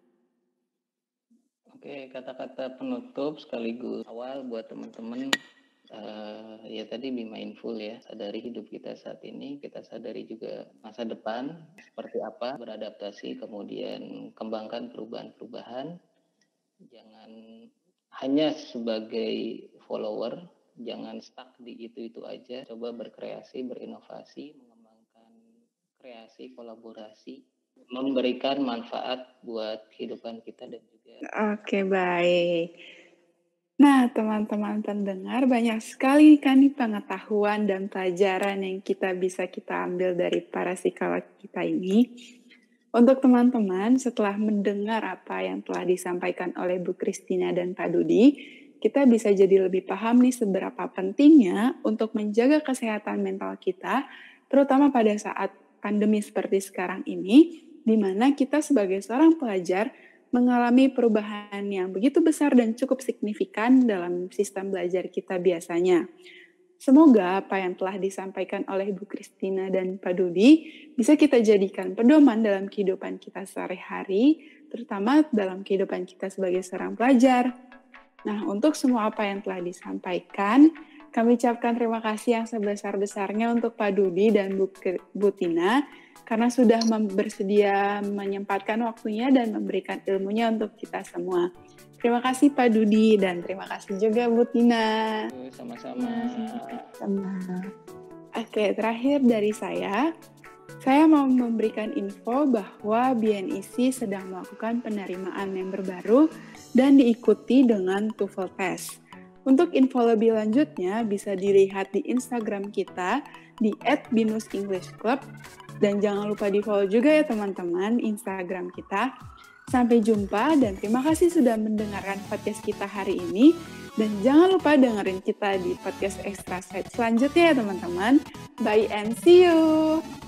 Oke, kata-kata penutup sekaligus awal buat teman-teman. Uh, ya tadi be mindful ya, sadari hidup kita saat ini, kita sadari juga masa depan seperti apa, beradaptasi, kemudian kembangkan perubahan-perubahan. Jangan hanya sebagai follower, jangan stuck di itu-itu aja, coba berkreasi, berinovasi, mengembangkan kreasi, kolaborasi, memberikan manfaat buat kehidupan kita dan juga. Oke, baik. Nah, teman-teman pendengar, banyak sekali kan nih pengetahuan dan pelajaran yang kita bisa kita ambil dari para psikolog kita ini. Untuk teman-teman, setelah mendengar apa yang telah disampaikan oleh Bu Christina dan Pak Dudi, kita bisa jadi lebih paham nih seberapa pentingnya untuk menjaga kesehatan mental kita, terutama pada saat pandemi seperti sekarang ini, di mana kita sebagai seorang pelajar mengalami perubahan yang begitu besar dan cukup signifikan dalam sistem belajar kita biasanya. Semoga apa yang telah disampaikan oleh Bu Christina dan Pak Dudi bisa kita jadikan pedoman dalam kehidupan kita sehari-hari, terutama dalam kehidupan kita sebagai seorang pelajar. Nah, untuk semua apa yang telah disampaikan, kami ucapkan terima kasih yang sebesar-besarnya untuk Pak Dudi dan Bu, Bu Tina, karena sudah mem- bersedia menyempatkan waktunya dan memberikan ilmunya untuk kita semua. Terima kasih Pak Dudi dan terima kasih juga Bu Tina. Sama-sama. Sama. Oke, terakhir dari saya, saya mau memberikan info bahwa B N I C sedang melakukan penerimaan member baru dan diikuti dengan TOEFL Test. Untuk info lebih lanjutnya bisa dilihat di Instagram kita di et binus english club dan jangan lupa di-follow juga ya teman-teman Instagram kita. Sampai jumpa dan terima kasih sudah mendengarkan podcast kita hari ini. Dan jangan lupa dengerin kita di podcast Extra Side selanjutnya ya teman-teman. Bye and see you!